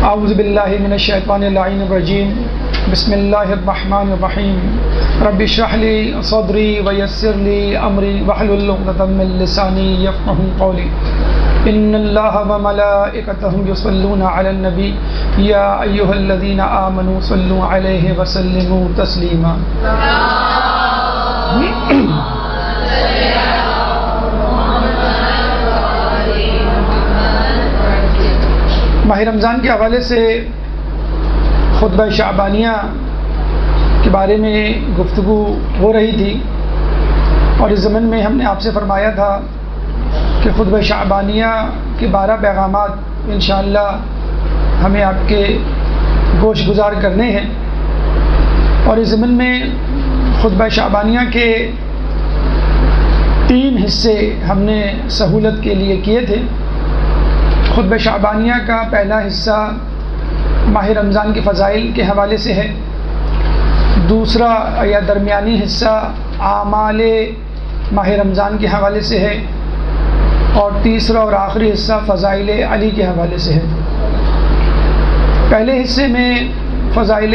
اعوذ باللہ من الشیطان اللعین الرجیم بسم اللہ الرحمن الرحیم رب اشرح لی صدری ویسر لی امری واحلل عقدۃ من لسانی یفقهوا قولی ان اللہ وملائکتہ یصلون علی النبی یا ایھا الذین آمنوا صلوا علیہ وسلموا تسلیما۔ ماہ رمضان کے حوالے سے خطبہ شعبانیہ کے بارے میں گفتگو ہو رہی تھی، اور اس ضمن میں ہم نے آپ سے فرمایا تھا کہ خطبہ شعبانیہ کے 12 پیغامات انشاءاللہ ہمیں آپ کے گوش گزار کرنے ہیں، اور اس ضمن میں خطبہ شعبانیہ کے 3 حصے ہم نے سہولت کے لیے کیے تھے۔ خطبہ شعبانیہ کا پہلا حصہ ماہ رمضان کے فضائل کے حوالے سے ہے، دوسرا یا درمیانی حصہ اعمال ماہ رمضان کے حوالے سے ہے، اور تیسرا اور آخری حصہ فضائل علی کے حوالے سے ہے۔ پہلے حصے میں فضائل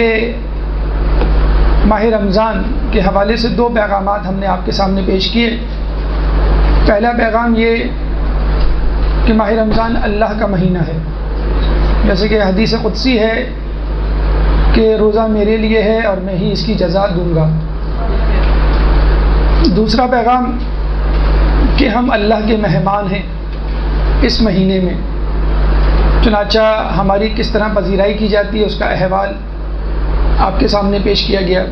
ماہ رمضان کے حوالے سے 2 پیغامات ہم نے آپ کے سامنے پیش کیے۔ پہلا پیغام یہ کہ ماہ رمضان اللہ کا مہینہ ہے، جیسے کہ حدیث قدسی ہے کہ روزہ میرے لیے ہے اور میں ہی اس کی جزا دوں گا۔ دوسرا پیغام کہ ہم اللہ کے مہمان ہیں اس مہینے میں، چنانچہ ہماری کس طرح پذیرائی کی جاتی ہے اس کا احوال آپ کے سامنے پیش کیا گیا۔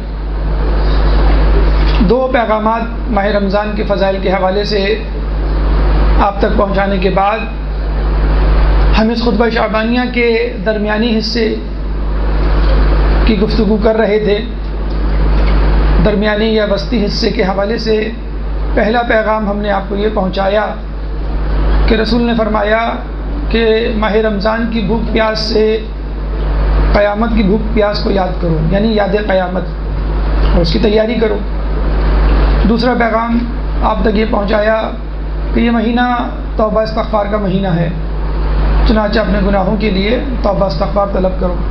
2 پیغامات ماہ رمضان کے فضائل کے حوالے سے آپ تک پہنچانے کے بعد ہم اس خطبہ شعبانیہ کے درمیانی حصے کی گفتگو کر رہے تھے۔ درمیانی یا وسطی حصے کے حوالے سے پہلا پیغام ہم نے آپ کو یہ پہنچایا کہ رسول نے فرمایا کہ ماہ رمضان کی بھوک پیاس سے قیامت کی بھوک پیاس کو یاد کرو، یعنی یاد قیامت، اور اس کی تیاری کرو۔ دوسرا پیغام آپ تک یہ پہنچایا کہ یہ مہینہ توبہ استغفار کا مہینہ ہے، چنانچہ اپنے گناہوں کے لیے توبہ استغفار طلب کرو۔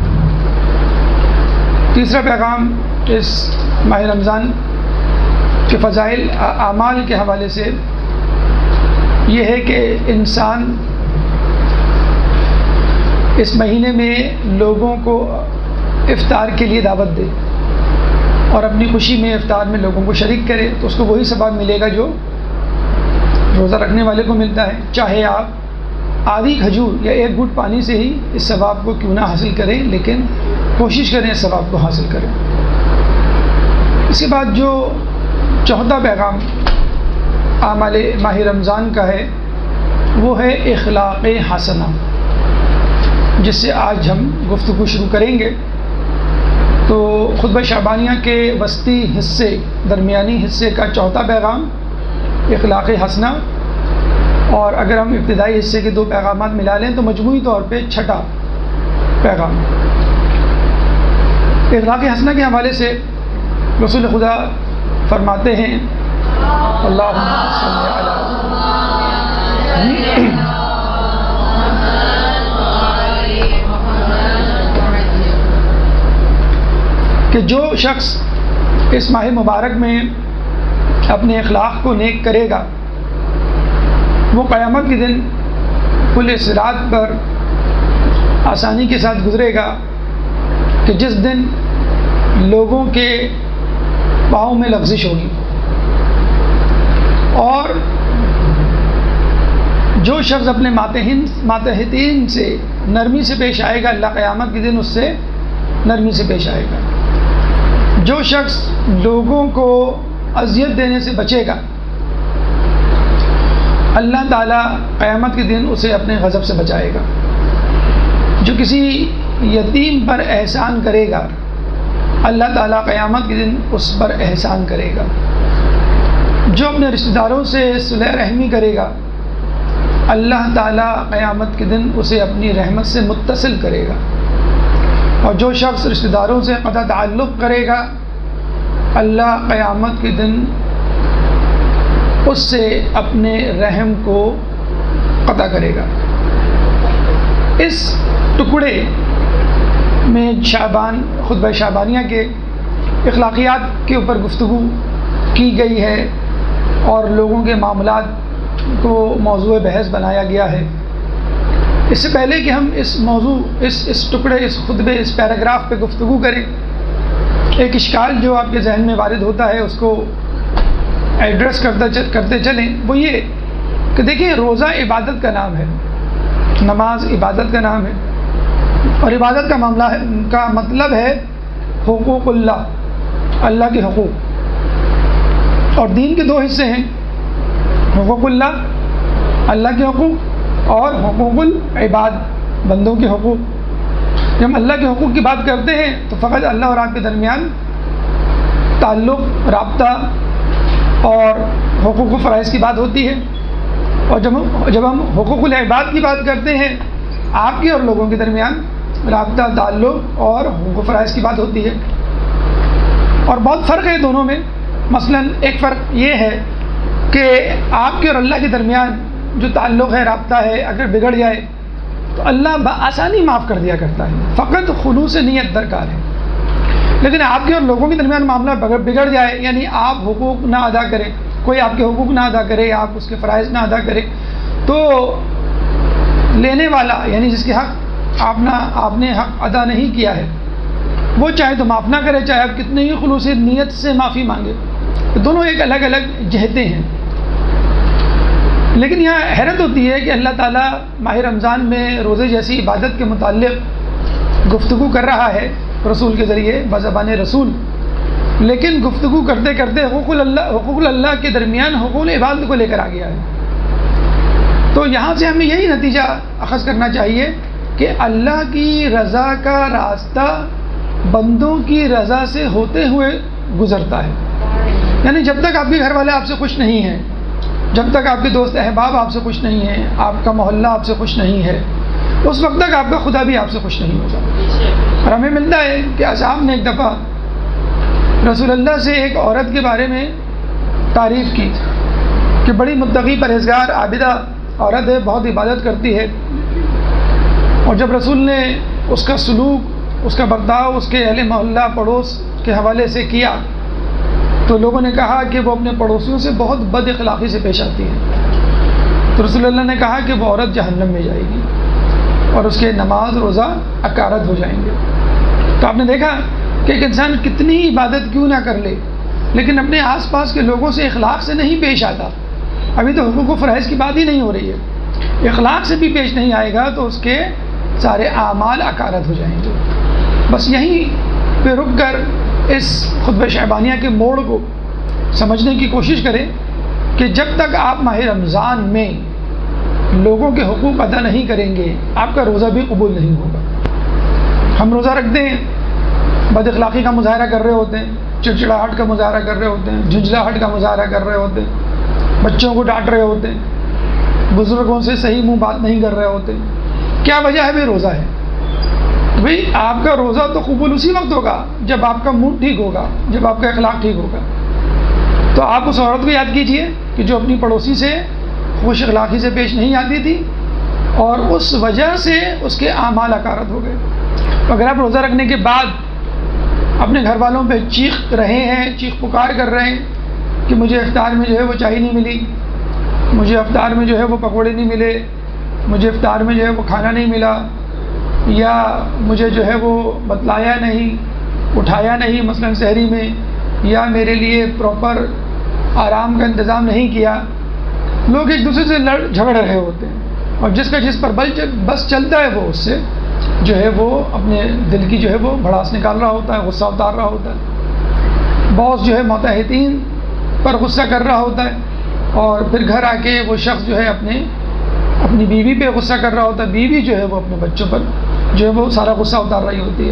تیسرا پیغام اس ماہ رمضان کے فضائل اعمال کے حوالے سے یہ ہے کہ انسان اس مہینے میں لوگوں کو افطار کے لیے دعوت دے اور اپنی خوشی میں افطار میں لوگوں کو شریک کرے، تو اس کو وہی ثواب ملے گا جو روزہ رکھنے والے کو ملتا ہے، چاہے آپ آدھی کھجور یا 1 گھونٹ پانی سے ہی اس ثواب کو کیوں نہ حاصل کریں، لیکن کوشش کریں اس ثواب کو حاصل کریں۔ اس کے بعد جو چوتھا پیغام اعمال ماہ رمضان کا ہے وہ ہے اخلاق حسنہ، جس سے آج ہم گفتگو شروع کریں گے۔ تو خطبہ شعبانیہ کے وسطی حصے درمیانی حصے کا چوتھا پیغام اخلاق حسنہ، اور اگر ہم ابتدائی حصے کے 2 پیغامات ملا لیں تو مجموعی طور پہ 6ٹھا پیغام۔ اخلاق حسنہ کے حوالے سے رسول خدا فرماتے ہیں اللہم صلی علی کہ جو شخص اس ماہ مبارک میں اپنے اخلاق کو نیک کرے گا وہ قیامت کے دن پل صراط پر آسانی کے ساتھ گزرے گا، کہ جس دن لوگوں کے پاؤں میں لغزش ہوگی، اور جو شخص اپنے ماتحتین سے نرمی سے پیش آئے گا اللہ قیامت کے دن اس سے نرمی سے پیش آئے گا۔ جو شخص لوگوں کو اذیت دینے سے بچے گا اللہ تعالیٰ قیامت کے دن اسے اپنے غضب سے بچائے گا۔ جو کسی یتیم پر احسان کرے گا اللہ تعالیٰ قیامت کے دن اس پر احسان کرے گا۔ جو اپنے رشتہ داروں سے صلح رحمی کرے گا اللہ تعالیٰ قیامت کے دن اسے اپنی رحمت سے متصل کرے گا، اور جو شخص رشتہ داروں سے قطع تعلق کرے گا اللہ قیامت کے دن اس سے اپنے رحم کو قطع کرے گا۔ اس ٹکڑے میں شعبان خطبہ شعبانیہ کے اخلاقیات کے اوپر گفتگو کی گئی ہے اور لوگوں کے معاملات کو موضوع بحث بنایا گیا ہے۔ اس سے پہلے کہ ہم اس موضوع اس ٹکڑے اس خطبے اس پیراگراف پہ گفتگو کریں، ایک اشکال جو آپ کے ذہن میں وارد ہوتا ہے اس کو ایڈریس کرتے چلیں، وہ یہ کہ دیکھیں روزہ عبادت کا نام ہے، نماز عبادت کا نام ہے، اور عبادت کا معاملہ کا مطلب ہے حقوق اللہ، اللہ کے حقوق، اور دین کے دو حصے ہیں، حقوق اللہ، اللہ کے حقوق، اور حقوق العباد، بندوں کے حقوق۔ جب ہم اللہ کے حقوق کی بات کرتے ہیں تو فقط اللہ اور آپ کے درمیان تعلق، رابطہ اور حقوق و فرائض کی بات ہوتی ہے، اور جب ہم حقوق العباد کی بات کرتے ہیں آپ کے اور لوگوں کے درمیان رابطہ، تعلق اور حقوق و فرائض کی بات ہوتی ہے، اور بہت فرق ہے دونوں میں۔ مثلا ایک فرق یہ ہے کہ آپ کے اور اللہ کے درمیان جو تعلق ہے، رابطہ ہے، اگر بگڑ جائے تو اللہ بآسانی معاف کر دیا کرتا ہے، فقط خلوص نیت درکار ہے۔ لیکن آپ کے اور لوگوں کے درمیان معاملہ بگڑ جائے، یعنی آپ حقوق نہ ادا کریں، کوئی آپ کے حقوق نہ ادا کرے، آپ اس کے فرائض نہ ادا کریں، تو لینے والا یعنی جس کے حق آپ نے حق ادا نہیں کیا ہے، وہ چاہے تو معاف نہ کرے، چاہے آپ کتنے ہی خلوص نیت سے معافی مانگے، دونوں ایک الگ الگ جہتیں ہیں۔ لیکن یہاں حیرت ہوتی ہے کہ اللہ تعالیٰ ماہ رمضان میں روزے جیسی عبادت کے متعلق گفتگو کر رہا ہے رسول کے ذریعے، بزبان رسول، لیکن گفتگو کرتے کرتے حقوق اللہ کے درمیان حقوق العباد کو لے کر آ گیا ہے۔ تو یہاں سے ہمیں یہی نتیجہ اخذ کرنا چاہیے کہ اللہ کی رضا کا راستہ بندوں کی رضا سے ہوتے ہوئے گزرتا ہے، یعنی جب تک آپ کے گھر والے آپ سے خوش نہیں ہیں، جب تک آپ کے دوست احباب آپ سے خوش نہیں ہیں، آپ کا محلہ آپ سے خوش نہیں ہے، اس وقت تک آپ کا خدا بھی آپ سے خوش نہیں ہوگا۔ اور ہمیں ملتا ہے کہ اصحاب نے ایک دفعہ رسول اللہ سے ایک عورت کے بارے میں تعریف کی کہ بڑی متقی پرہیزگار عابدہ عورت ہے، بہت عبادت کرتی ہے، اور جب رسول نے اس کا سلوک، اس کا برتاؤ اس کے اہل محلہ پڑوس کے حوالے سے کیا تو لوگوں نے کہا کہ وہ اپنے پڑوسیوں سے بہت بد اخلاقی سے پیش آتی ہے، تو رسول اللہ نے کہا کہ وہ عورت جہنم میں جائے گی اور اس کے نماز روزہ اکارت ہو جائیں گے۔ تو آپ نے دیکھا کہ ایک انسان کتنی عبادت کیوں نہ کر لے، لیکن اپنے آس پاس کے لوگوں سے اخلاق سے نہیں پیش آتا، ابھی تو حقوق و فرائض کی بات ہی نہیں ہو رہی ہے، اخلاق سے بھی پیش نہیں آئے گا تو اس کے سارے اعمال اکارت ہو جائیں گے۔ بس یہیں پہ رک کر اس خطبہ شعبانیہ کے موڑ کو سمجھنے کی کوشش کریں کہ جب تک آپ ماہ رمضان میں لوگوں کے حقوق ادا نہیں کریں گے آپ کا روزہ بھی قبول نہیں ہوگا۔ ہم روزہ رکھتے ہیں، بد اخلاقی کا مظاہرہ کر رہے ہوتے ہیں، چڑچڑاہٹ کا مظاہرہ کر رہے ہوتے ہیں، جھنجھلاہٹ کا مظاہرہ کر رہے ہوتے ہیں، بچوں کو ڈانٹ رہے ہوتے ہیں، بزرگوں سے صحیح منہ بات نہیں کر رہے ہوتے، کیا وجہ ہے؟ بھائی روزہ ہے۔ بھائی آپ کا روزہ تو قبول اسی وقت ہوگا جب آپ کا موڈ ٹھیک ہوگا، جب آپ کا اخلاق ٹھیک ہوگا۔ تو آپ اس عورت کو یاد کیجئے کہ جو اپنی پڑوسی سے خوش اخلاقی سے پیش نہیں آتی تھی اور اس وجہ سے اس کے اعمال اکارت ہو گئے۔ اگر آپ روزہ رکھنے کے بعد اپنے گھر والوں پہ چیخ رہے ہیں، چیخ پکار کر رہے ہیں کہ مجھے افطار میں جو ہے وہ چائے نہیں ملی، مجھے افطار میں جو ہے وہ پکوڑے نہیں ملے، مجھے افطار میں جو ہے وہ کھانا نہیں ملا، یا مجھے جو ہے وہ بتلایا نہیں، اٹھایا نہیں مثلا سحری میں، یا میرے لیے پراپر آرام کا انتظام نہیں کیا، لوگ ایک دوسرے سے جھگڑ رہے ہوتے ہیں، اور جس کا جس پر بس چلتا ہے وہ اس سے جو ہے وہ اپنے دل کی جو ہے وہ بھڑاس نکال رہا ہوتا ہے، غصہ اتار رہا ہوتا ہے، باس جو ہے ماتحتین پر غصہ کر رہا ہوتا ہے، اور پھر گھر آ کے وہ شخص جو ہے اپنی بیوی پہ غصہ کر رہا ہوتا ہے، بیوی جو ہے وہ اپنے بچوں پر جو ہے وہ سارا غصہ اتار رہی ہوتی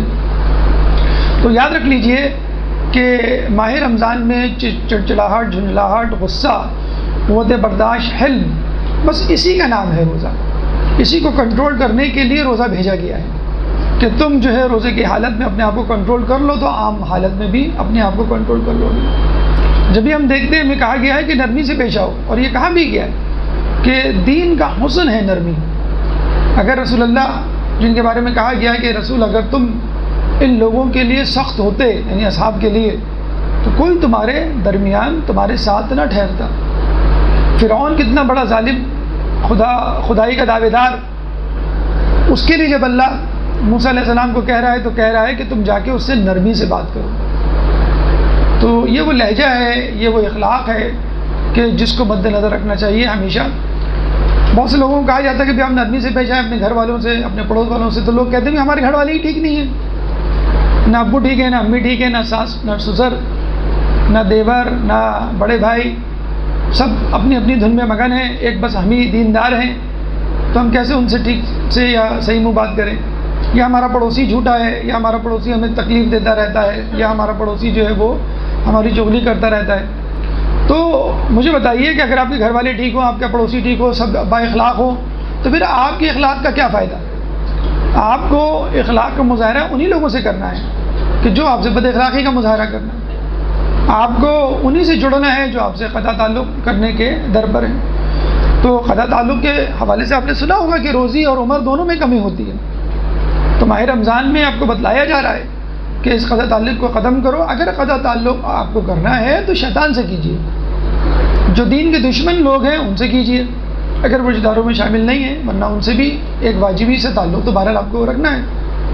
ہے۔ تو یاد رکھ لیجئے کہ ماہ رمضان میں چڑچڑاہٹ، جھنجھلاہٹ، غصہ، قوت برداشت، حلم، بس اسی کا نام ہے روزہ۔ اسی کو کنٹرول کرنے کے لیے روزہ بھیجا گیا ہے کہ تم جو ہے روزے کی حالت میں اپنے آپ کو کنٹرول کر لو تو عام حالت میں بھی اپنے آپ کو کنٹرول کر لو گے۔ جب بھی ہم دیکھتے ہیں ہمیں کہا گیا ہے کہ نرمی سے پیش آؤ، اور یہ کہا بھی گیا ہے کہ دین کا حسن ہے نرمی۔ اگر رسول اللہ جن کے بارے میں کہا گیا ہے کہ رسول اگر تم ان لوگوں کے لیے سخت ہوتے، یعنی اصحاب کے لیے، تو کوئی تمہارے درمیان تمہارے ساتھ نہ ٹھہرتا۔ فرعون کتنا بڑا ظالم، خدائی کا دعوے دار، اس کے لیے جب اللہ موسیٰ علیہ السلام کو کہہ رہا ہے تو کہہ رہا ہے کہ تم جا کے اس سے نرمی سے بات کرو۔ تو یہ وہ لہجہ ہے، یہ وہ اخلاق ہے کہ جس کو مد نظر رکھنا چاہیے ہمیشہ۔ بہت سے لوگوں کو کہا جاتا ہے کہ بھی ہم نرمی سے پیش آئیں اپنے گھر والوں سے، اپنے پڑوس والوں سے، تو لوگ کہتے ہیں کہ ہمارے گھر والے ہی ٹھیک نہیں ہیں، نہ ابو ٹھیک ہے، نہ امی ٹھیک ہے، نہ ساس، نہ سسر، نہ دیور، نہ بڑے بھائی، سب اپنی اپنی دھن میں مگن ہیں، ایک بس ہم ہی دیندار ہیں، تو ہم کیسے ان سے ٹھیک سے یا صحیح منہ بات کریں؟ یا ہمارا پڑوسی جھوٹا ہے، یا ہمارا پڑوسی ہمیں تکلیف دیتا رہتا ہے، یا ہمارا پڑوسی جو ہے وہ ہماری چغلی کرتا رہتا ہے۔ تو مجھے بتائیے کہ اگر آپ کے گھر والے ٹھیک ہوں، آپ کا پڑوسی ٹھیک ہو، سب با اخلاق ہو، تو پھر آپ کے اخلاق کا کیا فائدہ؟ آپ کو اخلاق کا مظاہرہ انہی لوگوں سے کرنا ہے کہ جو آپ سے بد اخلاقی کا مظاہرہ کرنا ہے، آپ کو انہی سے جڑنا ہے جو آپ سے قطع تعلق کرنے کے در پر ہیں۔ تو قطع تعلق کے حوالے سے آپ نے سنا ہوگا کہ روزی اور عمر دونوں میں کمی ہوتی ہے، تو ماہ رمضان میں آپ کو بتلایا جا رہا ہے کہ اس قطع تعلق کو ختم کرو۔ اگر قطع تعلق آپ کو کرنا ہے تو شیطان سے کیجیے، جو دین کے دشمن لوگ ہیں ان سے کیجیے، اگر وہ رشتہ داروں میں شامل نہیں ہیں، ورنہ ان سے بھی ایک واجبی سے تعلق تو بہرحال آپ کو رکھنا ہے۔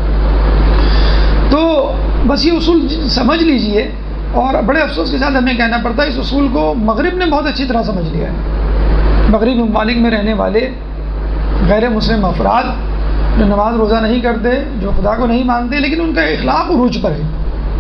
تو بس یہ اصول سمجھ لیجئے، اور بڑے افسوس کے ساتھ ہمیں کہنا پڑتا ہے اس اصول کو مغرب نے بہت اچھی طرح سمجھ لیا ہے۔ مغربی ممالک میں رہنے والے غیر مسلم افراد جو نماز روزہ نہیں کرتے، جو خدا کو نہیں مانتے، لیکن ان کا اخلاق عروج پر ہے،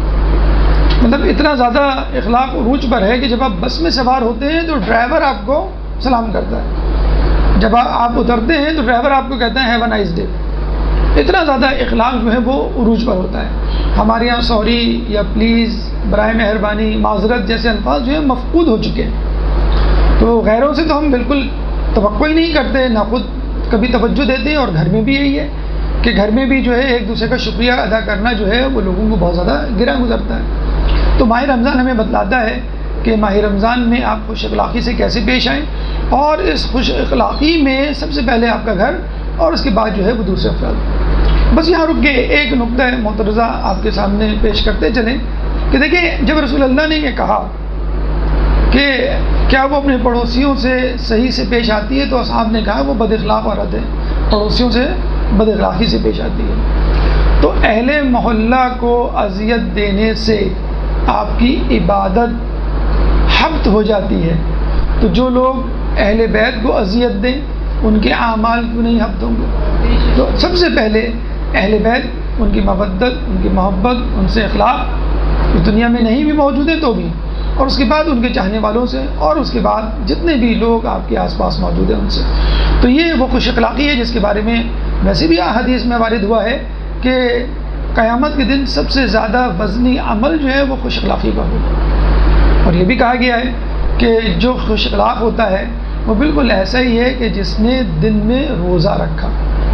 مطلب اتنا زیادہ اخلاق عروج پر ہے کہ جب آپ بس میں سوار ہوتے ہیں تو ڈرائیور آپ کو سلام کرتا ہے، جب آپ اترتے ہیں تو ڈرائیور آپ کو کہتا ہے ہیو اے نائس ڈے۔ اتنا زیادہ اخلاق جو ہے وہ عروج پر ہوتا ہے۔ ہمارے یہاں سوری یا پلیز، برائے مہربانی، معذرت جیسے الفاظ جو ہیں مفقود ہو چکے ہیں، تو غیروں سے تو ہم بالکل توقع ہی نہیں کرتے، نہ خود کبھی توجہ دیتے ہیں، اور گھر میں بھی یہی ہے کہ گھر میں بھی جو ہے ایک دوسرے کا شکریہ ادا کرنا جو ہے وہ لوگوں کو بہت زیادہ گرا گزرتا ہے۔ تو ماہ رمضان ہمیں بتلاتا ہے کہ ماہ رمضان میں آپ خوش اخلاقی سے کیسے پیش آئیں، اور اس خوش اخلاقی میں سب سے پہلے آپ کا گھر، اور اس کے بعد جو ہے وہ دوسرے افراد۔ بس یہاں رک کے ایک نقطہ معترضہ آپ کے سامنے پیش کرتے چلیں کہ دیکھیں، جب رسول اللہ نے یہ کہا کہ کیا وہ اپنے پڑوسیوں سے صحیح سے پیش آتی ہے، تو اصحاب نے کہا وہ بد اخلاق عورت ہے، پڑوسیوں سے بد اخلاقی سے پیش آتی ہے۔ تو اہل محلہ کو اذیت دینے سے آپ کی عبادت حبط ہو جاتی ہے، تو جو لوگ اہل بیت کو اذیت دیں ان کے اعمال کیوں نہیں حبط ہوں گے؟ تو سب سے پہلے اہل بیت، ان کی مودت، ان کی محبت، ان سے اخلاق اس دنیا میں نہیں بھی موجود ہیں تو بھی، اور اس کے بعد ان کے چاہنے والوں سے، اور اس کے بعد جتنے بھی لوگ آپ کے آس پاس موجود ہیں ان سے۔ تو یہ وہ خوش اخلاقی ہے جس کے بارے میں ویسے بھی حدیث میں وارد ہوا ہے کہ قیامت کے دن سب سے زیادہ وزنی عمل جو ہے وہ خوش اخلاقی کا ہوگا، اور یہ بھی کہا گیا ہے کہ جو خوش اخلاق ہوتا ہے وہ بالکل ایسا ہی ہے کہ جس نے دن میں روزہ رکھا،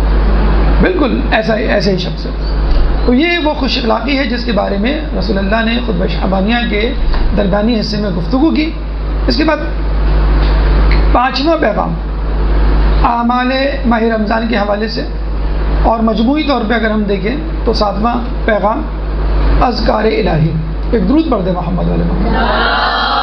بالکل ایسا ہی شخص ہے۔ تو یہ وہ خوش اخلاقی ہے جس کے بارے میں رسول اللہ نے خطبہ شعبانیہ کے درمیانی حصے میں گفتگو کی۔ اس کے بعد پانچواں پیغام اعمال ماہ رمضان کے حوالے سے، اور مجموعی طور پہ اگر ہم دیکھیں تو ساتواں پیغام اذکار الہی، ایک درود پڑھ دیں محمد علیہ محمد۔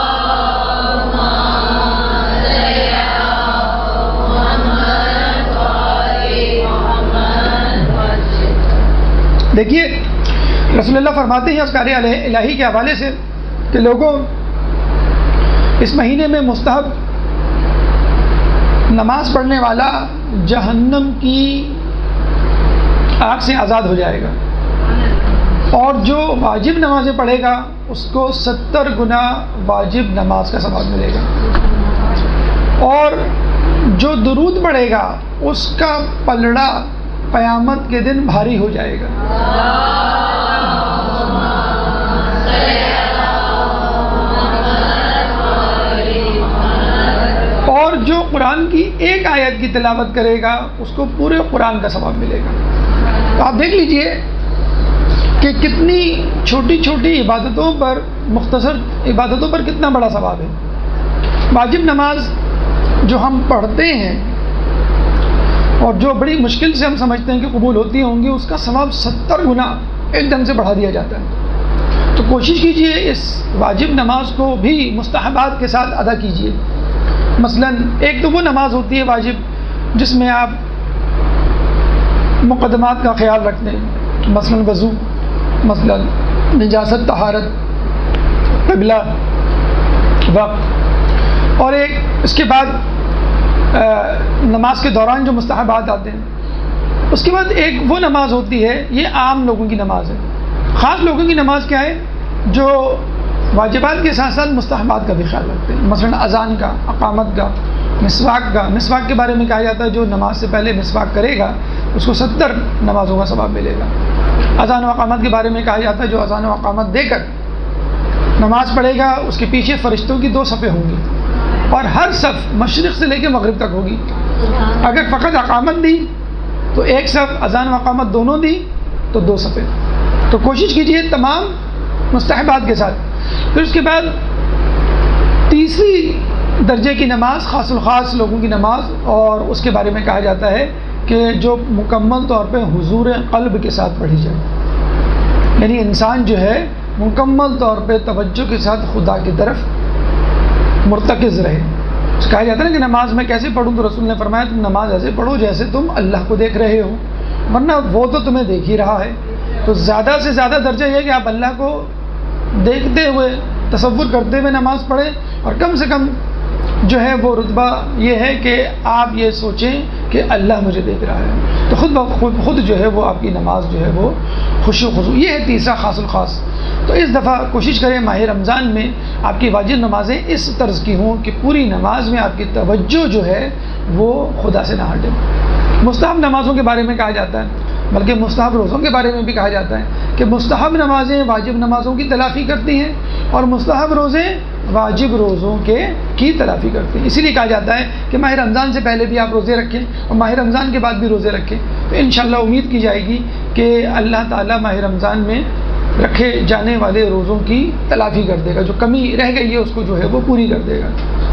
دیکھیے رسول اللہ فرماتے ہیں اذکار الہی کے حوالے سے کہ لوگوں، اس مہینے میں مستحب نماز پڑھنے والا جہنم کی آگ سے آزاد ہو جائے گا، اور جو واجب نمازیں پڑھے گا اس کو 70 گنا واجب نماز کا ثواب ملے گا، اور جو درود پڑھے گا اس کا پلڑا قیامت کے دن بھاری ہو جائے گا۔ اور جو قرآن کی ایک آیت کی تلاوت کرے گا اس کو پورے قرآن کا ثواب ملے گا۔ تو آپ دیکھ لیجئے کہ کتنی چھوٹی چھوٹی عبادتوں پر، مختصر عبادتوں پر کتنا بڑا ثواب ہے۔ واجب نماز جو ہم پڑھتے ہیں اور جو بڑی مشکل سے ہم سمجھتے ہیں کہ قبول ہوتی ہوں گی، اس کا ثواب 70 گنا ایک دم سے بڑھا دیا جاتا ہے۔ تو کوشش کیجئے اس واجب نماز کو بھی مستحبات کے ساتھ ادا کیجئے۔ مثلا ایک تو وہ نماز ہوتی ہے واجب جس میں آپ مقدمات کا خیال رکھتے ہیں، مثلا وضو، مثلا نجاست، طہارت، قبلہ، وقت، اور ایک اس کے بعد نماز کے دوران جو مستحبات آتے ہیں۔ اس کے بعد ایک وہ نماز ہوتی ہے، یہ عام لوگوں کی نماز ہے۔ خاص لوگوں کی نماز کیا ہے؟ جو واجبات کے ساتھ ساتھ مستحبات کا بھی خیال رکھتے ہیں، مثلا اذان کا، اقامت کا، مسواک کا۔ مسواک کے بارے میں کہا جاتا ہے جو نماز سے پہلے مسواک کرے گا اس کو 70 نمازوں کا ثواب ملے گا۔ اذان و اقامت کے بارے میں کہا جاتا ہے جو اذان و اقامت دے کر نماز پڑھے گا اس کے پیچھے فرشتوں کی 2 صفیں ہوں گی، اور ہر صف مشرق سے لے کے مغرب تک ہوگی۔ اگر فقط اقامت دی تو ایک صف، اذان و اقامت دونوں دی تو 2 صفیں۔ تو کوشش کیجیے تمام مستحبات کے ساتھ۔ پھر اس کے بعد تیسری درجے کی نماز خاص الخاص لوگوں کی نماز، اور اس کے بارے میں کہا جاتا ہے کہ جو مکمل طور پہ حضور قلب کے ساتھ پڑھی جائے، یعنی انسان جو ہے مکمل طور پہ توجہ کے ساتھ خدا کی طرف مرتکز رہے۔ کہا جاتا ہے نا کہ نماز میں کیسے پڑھوں، تو رسول نے فرمایا تم نماز ایسے پڑھو جیسے تم اللہ کو دیکھ رہے ہو، ورنہ وہ تو تمہیں دیکھ ہی رہا ہے۔ تو زیادہ سے زیادہ درجہ یہ کہ آپ اللہ کو دیکھتے ہوئے، تصور کرتے ہوئے نماز پڑھیں، اور کم سے کم جو ہے وہ رتبہ یہ ہے کہ آپ یہ سوچیں کہ اللہ مجھے دیکھ رہا ہے، تو خود جو ہے وہ آپ کی نماز جو ہے وہ خشوع و خضوع۔ یہ ہے تیسرا خاص الخاص۔ تو اس دفعہ کوشش کریں ماہ رمضان میں آپ کی واجب نمازیں اس طرز کی ہوں کہ پوری نماز میں آپ کی توجہ جو ہے وہ خدا سے نہ ہٹے۔ مستحب نمازوں کے بارے میں کہا جاتا ہے، بلکہ مستحب روزوں کے بارے میں بھی کہا جاتا ہے کہ مستحب نمازیں واجب نمازوں کی تلافی کرتی ہیں، اور مستحب روزے واجب روزوں کی تلافی کرتے ہیں۔ اسی لیے کہا جاتا ہے کہ ماہ رمضان سے پہلے بھی آپ روزے رکھیں اور ماہ رمضان کے بعد بھی روزے رکھیں، تو انشاءاللہ امید کی جائے گی کہ اللہ تعالیٰ ماہ رمضان میں رکھے جانے والے روزوں کی تلافی کر دے گا، جو کمی رہ گئی ہے اس کو جو ہے وہ پوری کر دے گا۔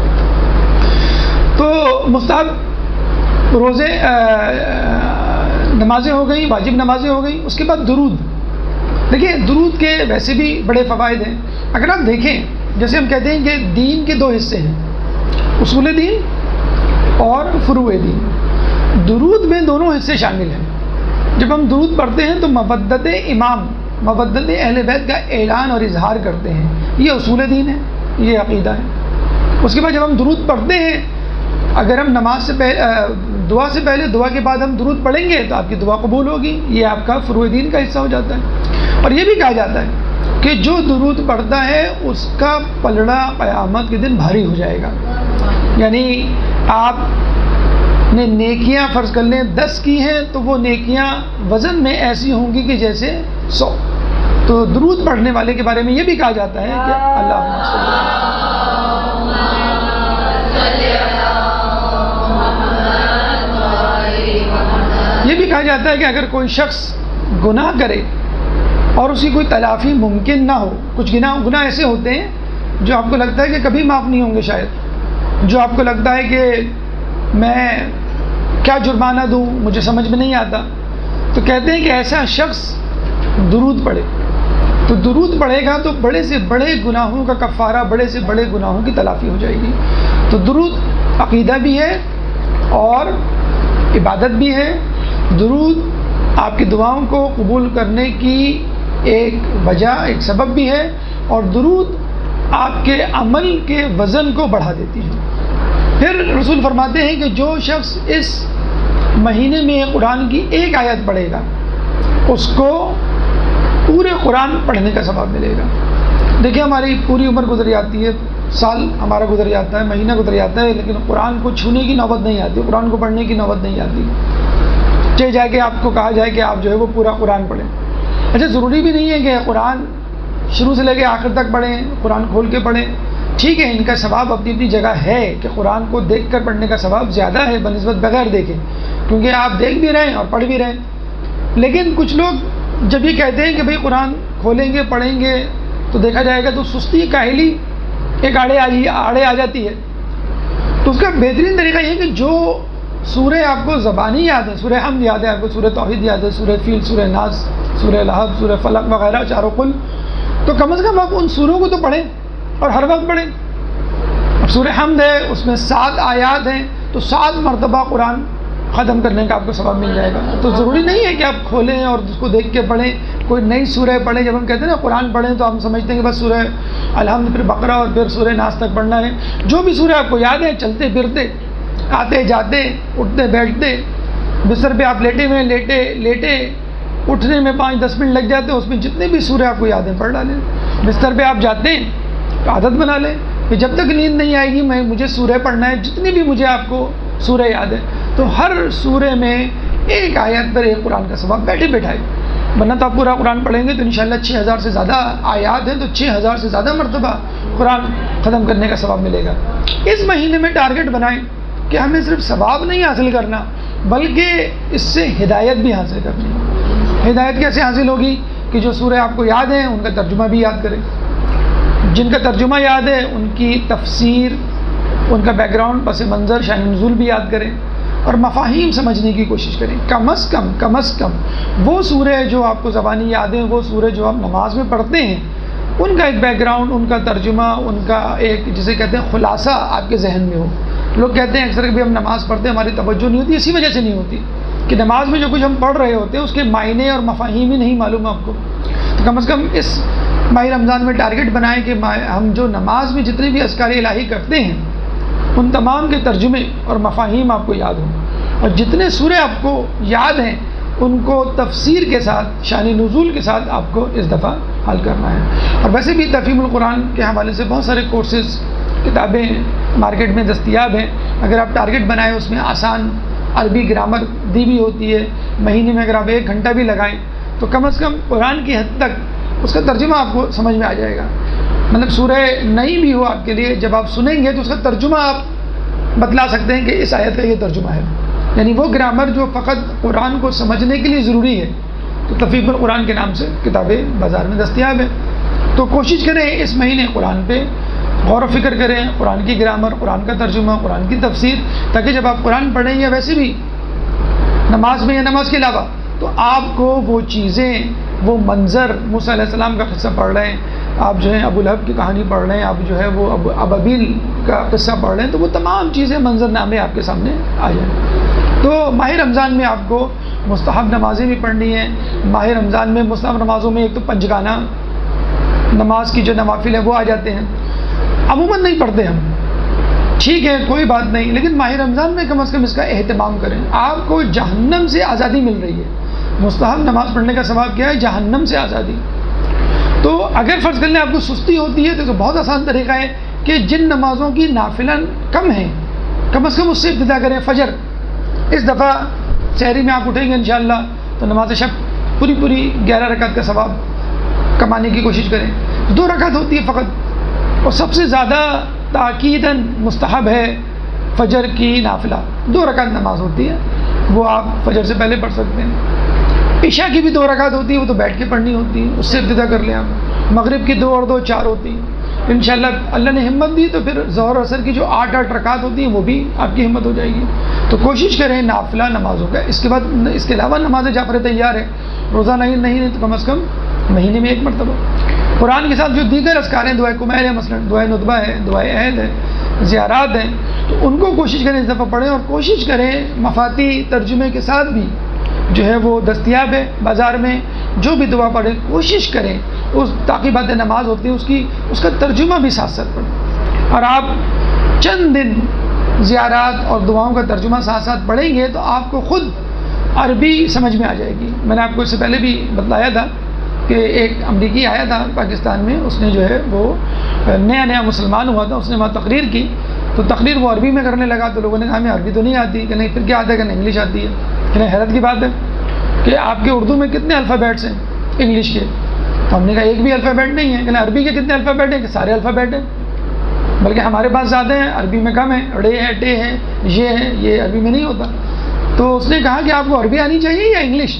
تو مستحب روزے نمازیں ہو گئیں، واجب نمازیں ہو گئیں۔ اس کے بعد درود۔ دیکھیں درود کے ویسے بھی بڑے فوائد ہیں۔ اگر آپ دیکھیں، جیسے ہم کہتے ہیں کہ دین کے 2 حصے ہیں، اصول دین اور فروع دین۔ درود میں دونوں حصے شامل ہیں۔ جب ہم درود پڑھتے ہیں تو مودت امام، مودت اہل بیت کا اعلان اور اظہار کرتے ہیں، یہ اصول دین ہے، یہ عقیدہ ہے۔ اس کے بعد جب ہم درود پڑھتے ہیں، اگر ہم نماز سے پہلے دعا سے پہلے، دعا کے بعد ہم درود پڑھیں گے تو آپ کی دعا قبول ہوگی، یہ آپ کا فروع دین کا حصہ ہو جاتا ہے۔ اور یہ بھی کہا جاتا ہے کہ جو درود پڑھتا ہے اس کا پلڑا قیامت کے دن بھاری ہو جائے گا، یعنی آپ نے نیکیاں فرض کر لیں 10 کی ہیں تو وہ نیکیاں وزن میں ایسی ہوں گی کہ جیسے 100۔ تو درود پڑھنے والے کے بارے میں یہ بھی کہا جاتا ہے کہ اللہم یہ بھی کہا جاتا ہے کہ اگر کوئی شخص گناہ کرے اور اس کی کوئی تلافی ممکن نہ ہو، کچھ گناہ ایسے ہوتے ہیں جو آپ کو لگتا ہے کہ کبھی معاف نہیں ہوں گے، شاید جو آپ کو لگتا ہے کہ میں کیا جرمانہ دوں، مجھے سمجھ میں نہیں آتا، تو کہتے ہیں کہ ایسا شخص درود پڑھے، تو درود پڑھے گا تو بڑے سے بڑے گناہوں کا کفارہ، بڑے سے بڑے گناہوں کی تلافی ہو جائے گی۔ تو درود عقیدہ بھی ہے اور عبادت بھی ہے۔ درود آپ کی دعاؤں کو قبول کرنے کی ایک وجہ، ایک سبب بھی ہے، اور درود آپ کے عمل کے وزن کو بڑھا دیتی ہے۔ پھر رسول فرماتے ہیں کہ جو شخص اس مہینے میں قرآن کی ایک آیت پڑھے گا اس کو پورے قرآن پڑھنے کا ثواب ملے گا۔ دیکھیں ہماری پوری عمر گزر جاتی ہے، سال ہمارا گزر جاتا ہے، مہینہ گزر جاتا ہے، لیکن قرآن کو چھونے کی نوبت نہیں آتی، قرآن کو پڑھنے کی نوبت نہیں آتی۔ چاہے جائے کہ آپ کو کہا جائے کہ آپ جو ہے وہ پورا قرآن پڑھیں۔ اچھا ضروری بھی نہیں ہے کہ قرآن شروع سے لے کے آخر تک پڑھیں، قرآن کھول کے پڑھیں، ٹھیک ہے، ان کا ثواب اپنی اپنی جگہ ہے کہ قرآن کو دیکھ کر پڑھنے کا ثواب زیادہ ہے بنسبت بغیر دیکھے، کیونکہ آپ دیکھ بھی رہے ہیں اور پڑھ بھی رہے ہیں۔ لیکن کچھ لوگ جب یہ کہتے ہیں کہ بھئی قرآن کھولیں گے پڑھیں گے تو دیکھا جائے گا تو سستی کاہلی ایک آڑے آ جاتی ہے، تو اس کا بہترین طریقہ یہ ہے کہ جو سورہ آپ کو زبانی یاد ہے، سورہ حمد یاد ہے آپ کو، سورہ توحید یاد ہے، سورہ فیل، سورہ ناس، سورہ لہب، سورہ فلق وغیرہ چاروں قل، تو کم از کم آپ ان سوروں کو تو پڑھیں اور ہر وقت پڑھیں۔ اب سورہ حمد ہے، اس میں 7 آیات ہیں، تو 7 مرتبہ قرآن ختم کرنے کا آپ کو ثواب مل جائے گا۔ تو ضروری نہیں ہے کہ آپ کھولیں اور اس کو دیکھ کے پڑھیں، کوئی نئی سورہ پڑھیں۔ جب ہم کہتے ہیں نا قرآن پڑھیں تو ہم سمجھتے ہیں کہ بس سورہ الحمد، پھر بقرہ اور پھر سورہ ناس تک پڑھنا ہے۔ جو بھی سورہ آپ کو یاد ہے، چلتے پھرتے، آتے جاتے، اٹھتے بیٹھتے، بستر پہ آپ لیٹے ہوئے لیٹے اٹھنے میں 5-10 منٹ لگ جاتے ہیں، اس میں جتنے بھی سورہ آپ کو یاد ہیں پڑھ ڈالیں۔ بستر پہ آپ جاتے ہیں تو عادت بنا لیں کہ جب تک نیند نہیں آئے گی مجھے سورہ پڑھنا ہے، جتنی بھی مجھے آپ کو سورہ یاد ہے، تو ہر سورہ میں ایک آیت پر ایک قرآن کا ثواب بیٹھے بیٹھائے۔ ورنہ تو آپ پورا قرآن پڑھیں گے تو انشاءاللہ 6000 سے زیادہ آیات ہیں، تو 6000 سے زیادہ مرتبہ قرآن ختم کرنے کا ثواب ملے گا۔ اس مہینے میں ٹارگٹ بنائیں کہ ہمیں صرف ثواب نہیں حاصل کرنا بلکہ اس سے ہدایت بھی حاصل کرنی ہے۔ ہدایت کیسے حاصل ہوگی؟ کہ جو سورہ آپ کو یاد ہیں ان کا ترجمہ بھی یاد کریں، جن کا ترجمہ یاد ہے ان کی تفسیر، ان کا بیک گراؤنڈ، پس منظر، شان نزول بھی یاد کریں، اور مفاہیم سمجھنے کی کوشش کریں۔ کم از کم وہ سورہ جو آپ کو زبانی یاد ہیں، وہ سورہ جو آپ نماز میں پڑھتے ہیں، ان کا ایک بیک گراؤنڈ، ان کا ترجمہ، ان کا ایک جسے کہتے ہیں خلاصہ آپ کے ذہن میں ہو۔ لوگ کہتے ہیں اکثر کہ ہم نماز پڑھتے ہیں ہماری توجہ نہیں ہوتی، اسی وجہ سے نہیں ہوتی کہ نماز میں جو کچھ ہم پڑھ رہے ہوتے ہیں اس کے معنی اور مفاہیم ہی نہیں معلوم آپ کو۔ تو کم از کم اس ماہ رمضان میں ٹارگٹ بنائیں کہ ہم جو نماز میں جتنے بھی اذکار الہی کرتے ہیں ان تمام کے ترجمے اور مفاہیم آپ کو یاد ہوں، اور جتنے سورے آپ کو یاد ہیں ان کو تفسیر کے ساتھ، شان نزول کے ساتھ آپ کو اس دفعہ حل کرنا ہے۔ اور ویسے بھی تفہیم القرآن کے حوالے سے بہت سارے کورسز، کتابیں مارکیٹ میں دستیاب ہیں۔ اگر آپ ٹارگٹ بنائیں، اس میں آسان عربی گرامر دی بھی ہوتی ہے، مہینے میں اگر آپ 1 گھنٹہ بھی لگائیں تو کم از کم قرآن کی حد تک اس کا ترجمہ آپ کو سمجھ میں آ جائے گا۔ مطلب سورہ نئی بھی ہو آپ کے لیے، جب آپ سنیں گے تو اس کا ترجمہ آپ بتلا سکتے ہیں کہ اس آیت کا یہ ترجمہ ہے، یعنی وہ گرامر جو فقط قرآن کو سمجھنے کے لیے ضروری ہے۔ تو تفہیم القرآن کے نام سے کتابیں بازار میں دستیاب ہیں۔ تو کوشش کریں اس مہینے قرآن پہ غور و فکر کریں، قرآن کی گرامر، قرآن کا ترجمہ، قرآن کی تفسیر، تاکہ جب آپ قرآن پڑھیں یا ویسے بھی نماز میں یا نماز کے علاوہ، تو آپ کو وہ چیزیں، وہ منظر، موسیٰ علیہ السلام کا قصہ پڑھ رہے ہیں آپ، جو ہے ابو لہب کی کہانی پڑھ رہے ہیں آپ، جو ہے وہ ابابیل کا قصہ پڑھ رہے ہیں، تو وہ تمام چیزیں، منظر نامے آپ کے سامنے آ جائیں۔ تو ماہ رمضان میں آپ کو مستحب نمازیں بھی پڑھنی ہیں۔ ماہ رمضان میں مستحب نمازوں میں ایک تو پنجگانہ نماز کی جو نوافل ہیں وہ آ جاتے ہیں، عموماً نہیں پڑھتے ہم، ٹھیک ہے کوئی بات نہیں، لیکن ماہ رمضان میں کم از کم اس کا اہتمام کریں۔ آپ کو جہنم سے آزادی مل رہی ہے۔ مستحب نماز پڑھنے کا ثواب کیا ہے؟ جہنم سے آزادی۔ تو اگر فرض کر لیں آپ کو سستی ہوتی ہے تو بہت آسان طریقہ ہے کہ جن نمازوں کی نافلہ کم ہیں کم از کم اس سے ابتدا کریں۔ فجر، اس دفعہ سحری میں آپ اٹھیں گے انشاءاللہ تو نماز شب پوری 11 رکعت کا ثواب کمانے کی کوشش کریں۔ 2 رکعت ہوتی ہے فقط، اور سب سے زیادہ تاکیداً مستحب ہے فجر کی نافلہ 2 رکعت نماز ہوتی ہے، وہ آپ فجر سے پہلے پڑھ سکتے ہیں۔ عشاء کی بھی 2 رکعت ہوتی ہے، وہ تو بیٹھ کے پڑھنی ہوتی ہے، اس سے ابتدا کر لیں آپ۔ مغرب کی 2 اور 2 4 ہوتی ہیں۔ انشاءاللہ اللہ نے ہمت دی تو پھر ظہر اثر کی جو 8 رکعت ہوتی ہیں وہ بھی آپ کی ہمت ہو جائے گی۔ تو کوشش کریں نافلہ نمازوں کا۔ اس کے بعد اس کے علاوہ نماز جعفر تیار ہے، روزہ نہیں تو کم از کم مہینے میں 1 مرتبہ۔ قرآن کے ساتھ جو دیگر اذکار ہیں، دعائے کمیل ہے، مثلا دعائے ندبہ ہے، دعائے عہد ہے، زیارات ہیں، تو ان کو کوشش کریں اس دفعہ پڑھیں، اور کوشش کریں مفاتی ترجمے کے ساتھ بھی جو ہے وہ دستیاب ہے بازار میں۔ جو بھی دعا پڑھیں کوشش کریں اس تعقیبات نماز ہوتی ہیں اس کا ترجمہ بھی ساتھ ساتھ پڑھیں، اور آپ چند دن زیارات اور دعاؤں کا ترجمہ ساتھ ساتھ پڑھیں گے تو آپ کو خود عربی سمجھ میں آ جائے گی۔ میں نے آپ کو اس سے پہلے بھی بتلایا تھا کہ ایک امریکی آیا تھا پاکستان میں، اس نے جو ہے وہ نیا مسلمان ہوا تھا، اس نے وہاں تقریر کی، تو تقریر وہ عربی میں کرنے لگا، تو لوگوں نے کہا ہمیں عربی تو نہیں آتی، کہ نہیں پھر کیا آتا ہے، کہ نہیں انگلش آتی ہے۔ کہ نہیں، حیرت کی بات ہے کہ آپ کے اردو میں کتنے الفابیٹس ہیں انگلش کے؟ تو ہم نے کہا ایک بھی الفابیٹ نہیں ہے۔ کہ عربی کے کتنے الفابیٹ ہیں؟ کہ سارے الفابیٹ ہیں، بلکہ ہمارے پاس زیادہ ہیں، عربی میں کم ہے، ڑے ہے، ٹے ہے، یہ ہے، یہ عربی میں نہیں ہوتا۔ تو اس نے کہا کہ آپ کو عربی آنی چاہیے یا انگلش؟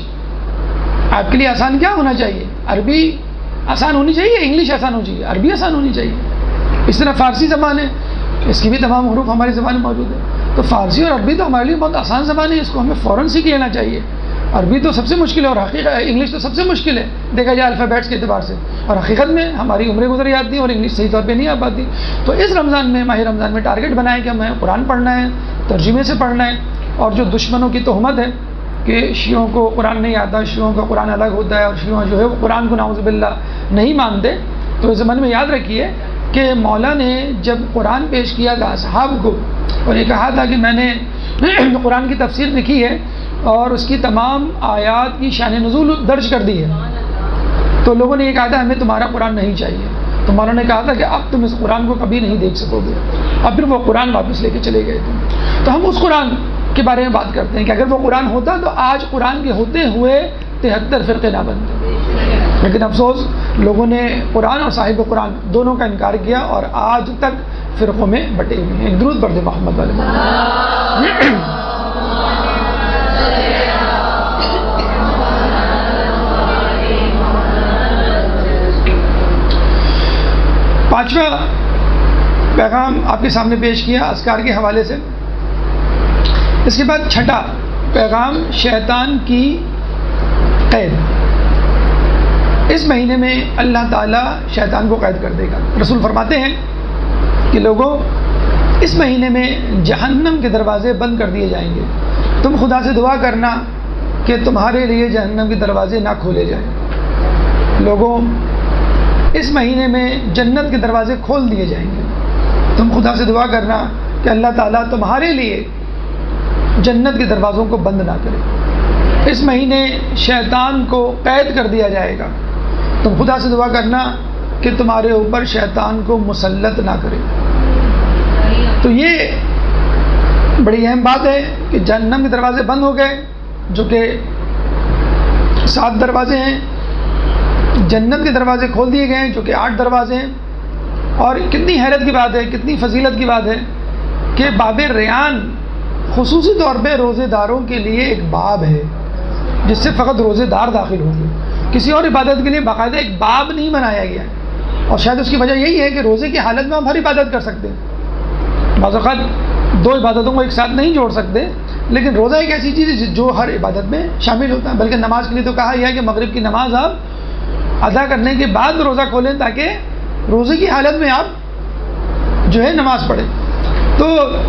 آپ کے لیے آسان کیا ہونا چاہیے؟ عربی آسان ہونی چاہیے، انگلش آسان ہونی چاہیے؟ عربی آسان ہونی چاہیے۔ اس طرح فارسی زبان ہے، اس کی بھی تمام حروف ہماری زبان میں موجود ہے۔ تو فارسی اور عربی تو ہمارے لیے بہت آسان زبان ہے، اس کو ہمیں فوراً سیکھ لینا چاہیے۔ عربی تو سب سے مشکل ہے، اور حقیقت انگلش تو سب سے مشکل ہے دیکھا جائے الفابیٹس کے اعتبار سے، اور حقیقت میں ہماری عمریں گزر جاتی ہیں اور انگلش صحیح طور پہ نہیں آ پاتی۔ تو اس رمضان میں، ماہ رمضان میں ٹارگٹ بنائیں کہ ہمیں قرآن پڑھنا ہے، ترجمے سے پڑھنا ہے، اور جو دشمنوں کی تہمت ہے کہ شیعوں کو قرآن نہیں آتا، شیعوں کا قرآن الگ ہوتا ہے، اور شیعوں جو ہے وہ قرآن کو نعوذ باللہ نہیں مانتے، تو اس زمانے میں یاد رکھیے کہ مولا نے جب قرآن پیش کیا تھا اصحاب کو اور یہ کہا تھا کہ میں نے قرآن کی تفسیر لکھی ہے اور اس کی تمام آیات کی شان نزول درج کر دی ہے، تو لوگوں نے یہ کہا تھا ہمیں تمہارا قرآن نہیں چاہیے، تو مولا نے کہا تھا کہ اب تم اس قرآن کو کبھی نہیں دیکھ سکو گے، اور پھر وہ قرآن واپس لے کے چلے گئے تھے۔ تو ہم اس قرآن کے بارے میں بات کرتے ہیں کہ اگر وہ قرآن ہوتا تو آج قرآن کے ہوتے ہوئے 73 فرقے نہ بنتے، لیکن افسوس لوگوں نے قرآن اور صاحب قرآن دونوں کا انکار کیا اور آج تک فرقوں میں بٹے ہوئے ہیں۔ ایک درود پڑھ دیں محمد والے۔ پانچواں پیغام آپ کے سامنے پیش کیا اذکار کے حوالے سے۔ اس کے بعد چھٹا پیغام شیطان کی قید۔ اس مہینے میں اللہ تعالیٰ شیطان کو قید کر دے گا۔ رسول فرماتے ہیں کہ لوگوں اس مہینے میں جہنم کے دروازے بند کر دیے جائیں گے، تم خدا سے دعا کرنا کہ تمہارے لیے جہنم کے دروازے نہ کھولے جائیں۔ لوگوں اس مہینے میں جنت کے دروازے کھول دیے جائیں گے، تم خدا سے دعا کرنا کہ اللہ تعالیٰ تمہارے لیے جنت کے دروازوں کو بند نہ کرے۔ اس مہینے شیطان کو قید کر دیا جائے گا، تم خدا سے دعا کرنا کہ تمہارے اوپر شیطان کو مسلط نہ کرے۔ تو یہ بڑی اہم بات ہے کہ جہنم کے دروازے بند ہو گئے، جو کہ 7 دروازے ہیں، جنت کے دروازے کھول دیے گئے ہیں جو کہ 8 دروازے ہیں۔ اور کتنی حیرت کی بات ہے، کتنی فضیلت کی بات ہے کہ باب ریان خصوصی طور پہ روزے داروں کے لیے ایک باب ہے جس سے فقط روزے دار داخل ہوں گے، کسی اور عبادت کے لیے باقاعدہ ایک باب نہیں بنایا گیا ہے، اور شاید اس کی وجہ یہی ہے کہ روزے کی حالت میں ہم ہر عبادت کر سکتے ہیں، بعض اوقات 2 عبادتوں کو ایک ساتھ نہیں جوڑ سکتے، لیکن روزہ ایک ایسی چیز ہے جو ہر عبادت میں شامل ہوتا ہے۔ بلکہ نماز کے لیے تو کہا یہ ہے کہ مغرب کی نماز آپ ادا کرنے کے بعد روزہ کھولیں تاکہ روزے کی حالت میں آپ جو ہے نماز پڑھیں۔ تو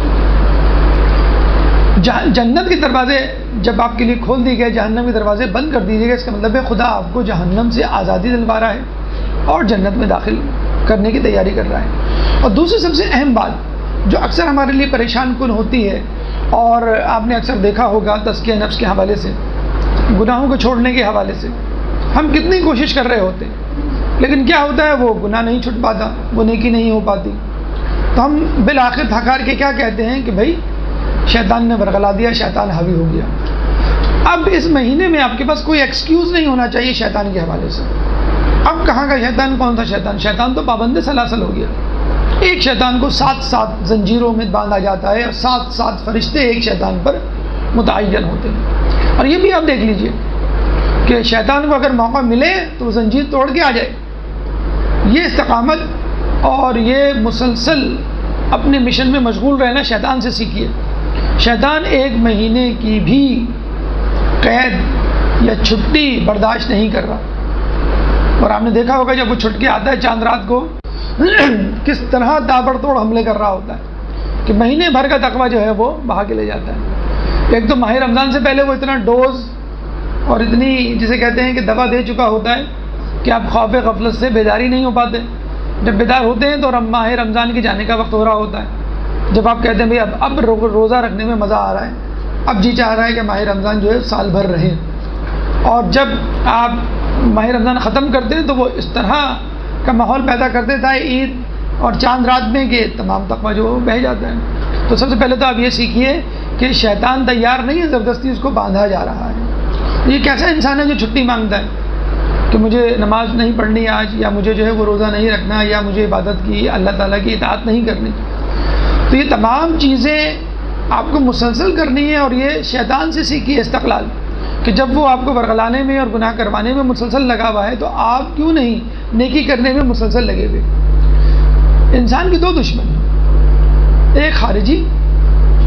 جنت کے دروازے جب آپ کے لیے کھول دیے گئے، جہنم کے دروازے بند کر دیجیے گا، اس کا مطلب ہے خدا آپ کو جہنم سے آزادی دلوا رہا ہے اور جنت میں داخل کرنے کی تیاری کر رہا ہے۔ اور دوسری سب سے اہم بات جو اکثر ہمارے لیے پریشان کن ہوتی ہے، اور آپ نے اکثر دیکھا ہوگا تزکیہ نفس کے حوالے سے، گناہوں کو چھوڑنے کے حوالے سے ہم کتنی کوشش کر رہے ہوتے ہیں، لیکن کیا ہوتا ہے وہ گناہ نہیں چھوٹ پاتا، وہ نیکی نہیں ہو پاتی، تو ہم بالآخر تھکار کے کیا کہتے ہیں کہ بھائی شیطان نے ورغلا دیا، شیطان حاوی ہو گیا۔ اب اس مہینے میں آپ کے پاس کوئی ایکسکیوز نہیں ہونا چاہیے شیطان کے حوالے سے۔ اب کہاں کا شیطان، کون سا شیطان؟ شیطان تو پابند سلاسل ہو گیا۔ ایک شیطان کو 7 زنجیروں میں باندھا جاتا ہے، اور 7 فرشتے ایک شیطان پر متعین ہوتے ہیں۔ اور یہ بھی آپ دیکھ لیجئے کہ شیطان کو اگر موقع ملے تو وہ زنجیر توڑ کے آ جائے۔ یہ استقامت اور یہ مسلسل اپنے مشن میں مشغول رہنا شیطان سے سیکھیے۔ شیطان 1 مہینے کی بھی قید یا چھٹی برداشت نہیں کر رہا، اور آپ نے دیکھا ہوگا جب وہ چھٹ کے آتا ہے چاند رات کو کس طرح تابڑ توڑ حملے کر رہا ہوتا ہے کہ مہینے بھر کا تقویٰ جو ہے وہ بہا کے لے جاتا ہے۔ ایک تو ماہ رمضان سے پہلے وہ اتنا ڈوز اور اتنی جسے کہتے ہیں کہ دوا دے چکا ہوتا ہے کہ آپ خوف غفلت سے بیداری نہیں ہو پاتے، جب بیدار ہوتے ہیں تو ماہ رمضان کے جانے کا وقت ہو رہا ہوتا ہے، جب آپ کہتے ہیں بھئی اب روزہ رکھنے میں مزہ آ رہا ہے، اب جی چاہ رہا ہے کہ ماہ رمضان جو ہے سال بھر رہے، اور جب آپ ماہ رمضان ختم کرتے ہیں تو وہ اس طرح کا ماحول پیدا کرتے تھا عید اور چاند رات میں کہ تمام تقویٰ جو بہہ جاتا ہے۔ تو سب سے پہلے تو آپ یہ سیکھیے کہ شیطان تیار نہیں ہے، زبردستی اس کو باندھا جا رہا ہے۔ یہ کیسا انسان ہے جو چھٹی مانگتا ہے کہ مجھے نماز نہیں پڑھنی آج، یا مجھے جو ہے وہ روزہ نہیں رکھنا، یا مجھے عبادت کی اللہ تعالیٰ کی اطاعت نہیں کرنی۔ تو یہ تمام چیزیں آپ کو مسلسل کرنی ہے، اور یہ شیطان سے سیکھیے استقلال کہ جب وہ آپ کو ورغلانے میں اور گناہ کروانے میں مسلسل لگا ہوا ہے تو آپ کیوں نہیں نیکی کرنے میں مسلسل لگے ہوئے۔ انسان کے 2 دشمن ہیں، ایک خارجی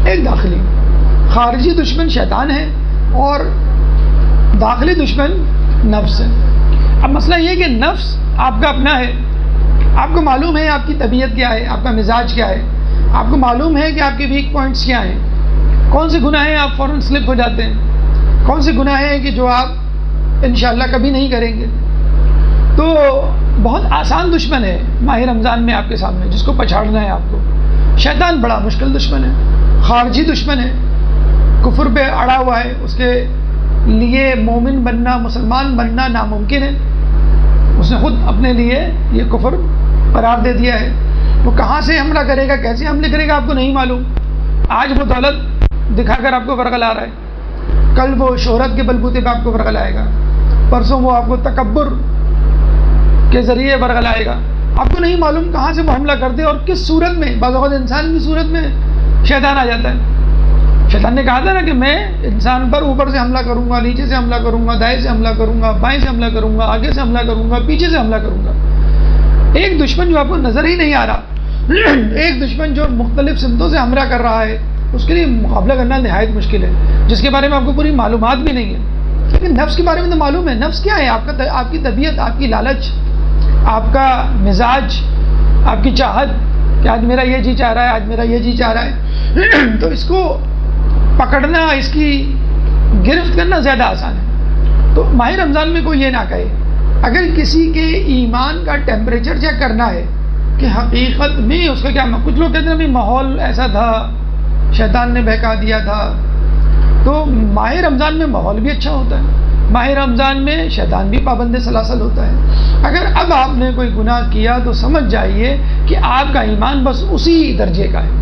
ایک داخلی. خارجی دشمن شیطان ہے اور داخلی دشمن نفس ہے. اب مسئلہ یہ کہ نفس آپ کا اپنا ہے. آپ کو معلوم ہے آپ کی طبیعت کیا ہے, آپ کا مزاج کیا ہے, آپ کو معلوم ہے کہ آپ کے ویک پوائنٹس کیا ہیں, کون سے گناہ ہیں آپ فوراً سلپ ہو جاتے ہیں, کون سے گناہ ہیں کہ جو آپ انشاءاللہ کبھی نہیں کریں گے. تو بہت آسان دشمن ہے ماہ رمضان میں آپ کے سامنے جس کو پچھاڑنا ہے آپ کو. شیطان بڑا مشکل دشمن ہے, خارجی دشمن ہے, کفر پہ اڑا ہوا ہے, اس کے لیے مومن بننا, مسلمان بننا ناممکن ہے. اس نے خود اپنے لیے یہ کفر قرار دے دیا ہے. وہ کہاں سے حملہ کرے گا, کیسے حملے کرے گا آپ کو نہیں معلوم. آج وہ دولت دکھا کر آپ کو ورغلا رہا ہے, کل وہ شہرت کے بلبوتے پہ آپ کو ورغلائے گا, پرسوں وہ آپ کو تکبر کے ذریعے ورغلائے گا. آپ کو نہیں معلوم کہاں سے وہ حملہ کرتے اور کس صورت میں. بعض اوقات انسان کی صورت میں شیطان آ جاتا ہے. شیطان نے کہا تھا نا کہ میں انسان پر اوپر سے حملہ کروں گا, نیچے سے حملہ کروں گا, دائیں سے حملہ کروں گا, بائیں سے حملہ کروں گا, آگے سے حملہ کروں گا, پیچھے سے حملہ کروں گا. ایک دشمن جو آپ کو نظر ہی نہیں آ رہا, ایک دشمن جو مختلف سمتوں سے حملہ کر رہا ہے, اس کے لیے مقابلہ کرنا نہایت مشکل ہے, جس کے بارے میں آپ کو پوری معلومات بھی نہیں ہے. لیکن نفس کے بارے میں تو معلوم ہے. نفس کیا ہے؟ آپ کی طبیعت, آپ کی لالچ, آپ کا مزاج, آپ کی چاہت کہ آج میرا یہ جی چاہ رہا ہے, آج میرا یہ جی چاہ رہا ہے. تو اس کو پکڑنا, اس کی گرفت کرنا زیادہ آسان ہے. تو ماہ رمضان میں کوئی یہ نہ کہے, اگر کسی کے ایمان کا ٹیمپریچر چیک کرنا ہے کہ حقیقت میں اس کا کیا. کچھ لوگ کہتے ہیں کہ ماحول ایسا تھا, شیطان نے بہکا دیا تھا. تو ماہ رمضان میں ماحول بھی اچھا ہوتا ہے, ماہ رمضان میں شیطان بھی پابند سلاسل ہوتا ہے. اگر اب آپ نے کوئی گناہ کیا تو سمجھ جائیے کہ آپ کا ایمان بس اسی درجے کا ہے,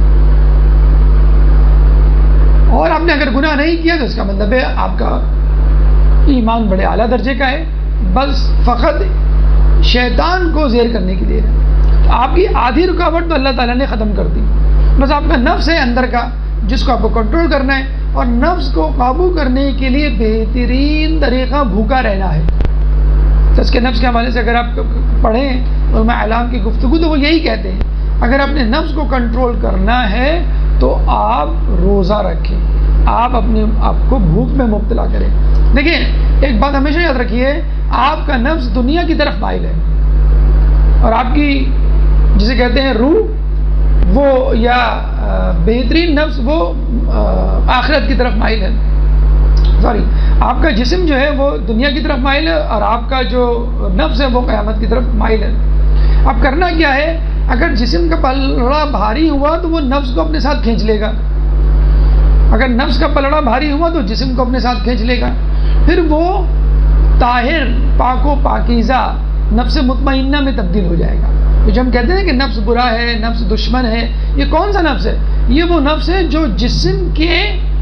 اور آپ نے اگر گناہ نہیں کیا تو اس کا مطلب ہے آپ کا ایمان بڑے اعلیٰ درجے کا ہے. بس فقط شیطان کو زیر کرنے کی دیر ہے. آپ کی آدھی رکاوٹ تو اللہ تعالیٰ نے ختم کر دی. بس آپ کا نفس ہے اندر کا, جس کو آپ کو کنٹرول کرنا ہے, اور نفس کو قابو کرنے کے لیے بہترین طریقہ بھوکا رہنا ہے. تزکیہ نفس کے حوالے سے اگر آپ پڑھیں علماء اعلام کی گفتگو تو وہ یہی کہتے ہیں, اگر اپنے نفس کو کنٹرول کرنا ہے تو آپ روزہ رکھیں, آپ اپنے آپ کو بھوک میں مبتلا کریں. دیکھیں ایک بات ہمیشہ یاد رکھیے, آپ کا نفس دنیا کی طرف مائل ہے, اور آپ کی جسے کہتے ہیں روح, وہ یا بہترین نفس وہ آخرت کی طرف مائل ہے. سوری, آپ کا جسم جو ہے وہ دنیا کی طرف مائل ہے, اور آپ کا جو نفس ہے وہ قیامت کی طرف مائل ہے. اب کرنا کیا ہے, اگر جسم کا پلڑا بھاری ہوا تو وہ نفس کو اپنے ساتھ کھینچ لے گا, اگر نفس کا پلڑا بھاری ہوا تو جسم کو اپنے ساتھ کھینچ لے گا. پھر وہ طاہر, پاک و پاکیزہ نفس مطمئنہ میں تبدیل ہو جائے گا. جو ہم کہتے ہیں کہ نفس برا ہے, نفس دشمن ہے, یہ کون سا نفس ہے؟ یہ وہ نفس ہے جو جسم کے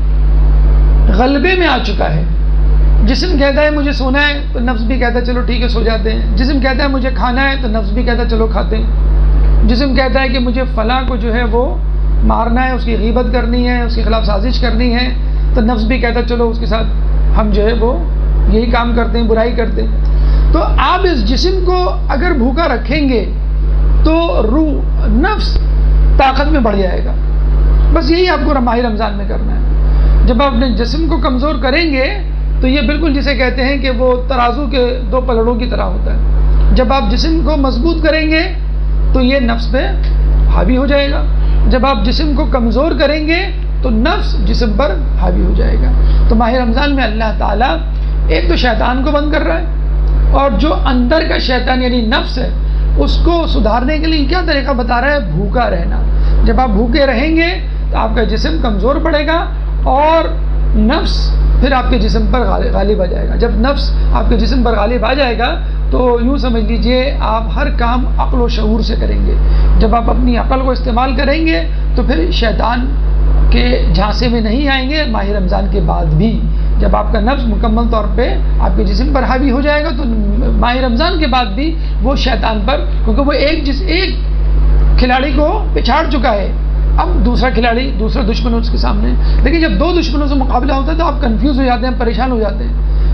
غلبے میں آ چکا ہے. جسم کہتا ہے مجھے سونا ہے تو نفس بھی کہتا ہے چلو ٹھیک ہے سو جاتے ہیں. جسم کہتا ہے مجھے کھانا ہے تو نفس بھی کہتا ہے چلو کھاتے ہیں. جسم کہتا ہے کہ مجھے فلاں کو جو ہے وہ مارنا ہے, اس کی غیبت کرنی ہے, اس کے خلاف سازش کرنی ہے, تو نفس بھی کہتا ہے چلو اس کے ساتھ ہم جو ہے وہ یہی کام کرتے ہیں, برائی کرتے ہیں. تو آپ اس جسم کو اگر بھوکا رکھیں گے تو روح, نفس طاقت میں بڑھ جائے گا. بس یہی آپ کو ماہ رمضان میں کرنا ہے. جب آپ اپنے جسم کو کمزور کریں گے تو یہ بالکل جسے کہتے ہیں کہ وہ ترازو کے دو پلڑوں کی طرح ہوتا ہے. جب آپ جسم کو مضبوط کریں گے تو یہ نفس پہ حاوی ہو جائے گا, جب آپ جسم کو کمزور کریں گے تو نفس جسم پر حاوی ہو جائے گا. تو ماہ رمضان میں اللہ تعالیٰ ایک تو شیطان کو بند کر رہا ہے, اور جو اندر کا شیطان یعنی نفس ہے اس کو سدھارنے کے لیے کیا طریقہ بتا رہا ہے؟ بھوکا رہنا. جب آپ بھوکے رہیں گے تو آپ کا جسم کمزور پڑے گا, اور نفس پھر آپ کے جسم پر غالب آ جائے گا. جب نفس آپ کے جسم پر غالب آ جائے گا تو یوں سمجھ لیجئے آپ ہر کام عقل و شعور سے کریں گے. جب آپ اپنی عقل کو استعمال کریں گے تو پھر شیطان کے جھانسے میں نہیں آئیں گے. ماہ رمضان کے بعد بھی جب آپ کا نفس مکمل طور پہ آپ کے جسم پر حاوی ہو جائے گا تو ماہ رمضان کے بعد بھی وہ شیطان پر, کیونکہ وہ ایک کھلاڑی کو پچھاڑ چکا ہے, اب دوسرا کھلاڑی, دوسرا دشمن اس کے سامنے. لیکن جب دو دشمنوں سے مقابلہ ہوتا ہے تو آپ کنفیوز ہو جاتے ہیں, پریشان ہو جاتے ہیں.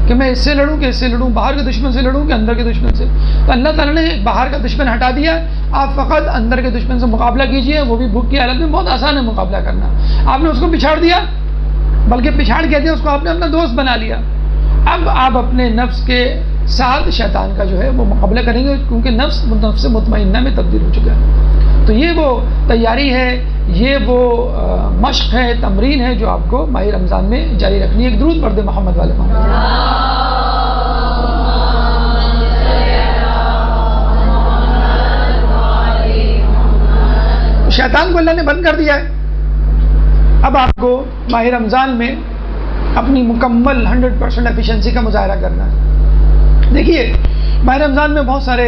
کہ میں اس سے لڑوں کہ اس سے لڑوں، باہر کے دشمن سے لڑوں کہ اندر کے دشمن سے. تو اللہ تعالیٰ نے باہر کا دشمن ہٹا دیا، آپ فقط اندر کے دشمن سے مقابلہ کیجئے، وہ بھی بھوک کی حالت میں. بہت آسان ہے مقابلہ کرنا. آپ نے اس کو پچھاڑ دیا، بلکہ پچھاڑ کہتے ہیں اس کو آپ نے اپنا دوست بنا لیا. اب آپ اپنے نفس کے ساتھ شیطان کا جو ہے وہ مقابلہ کریں گے، کیونکہ نفس مطمئنہ میں تبدیل ہو چکا ہے. تو یہ وہ تیاری ہے، یہ وہ مشق ہے، تمرین ہے جو آپ کو ماہ رمضان میں جاری رکھنی ہے. ایک درود پڑھ دے محمد والے محمد. شیطان کو اللہ نے بند کر دیا ہے. اب آپ کو ماہ رمضان میں اپنی مکمل 100% ایفیشنسی کا مظاہرہ کرنا ہے. دیکھیے ماہ رمضان میں بہت سارے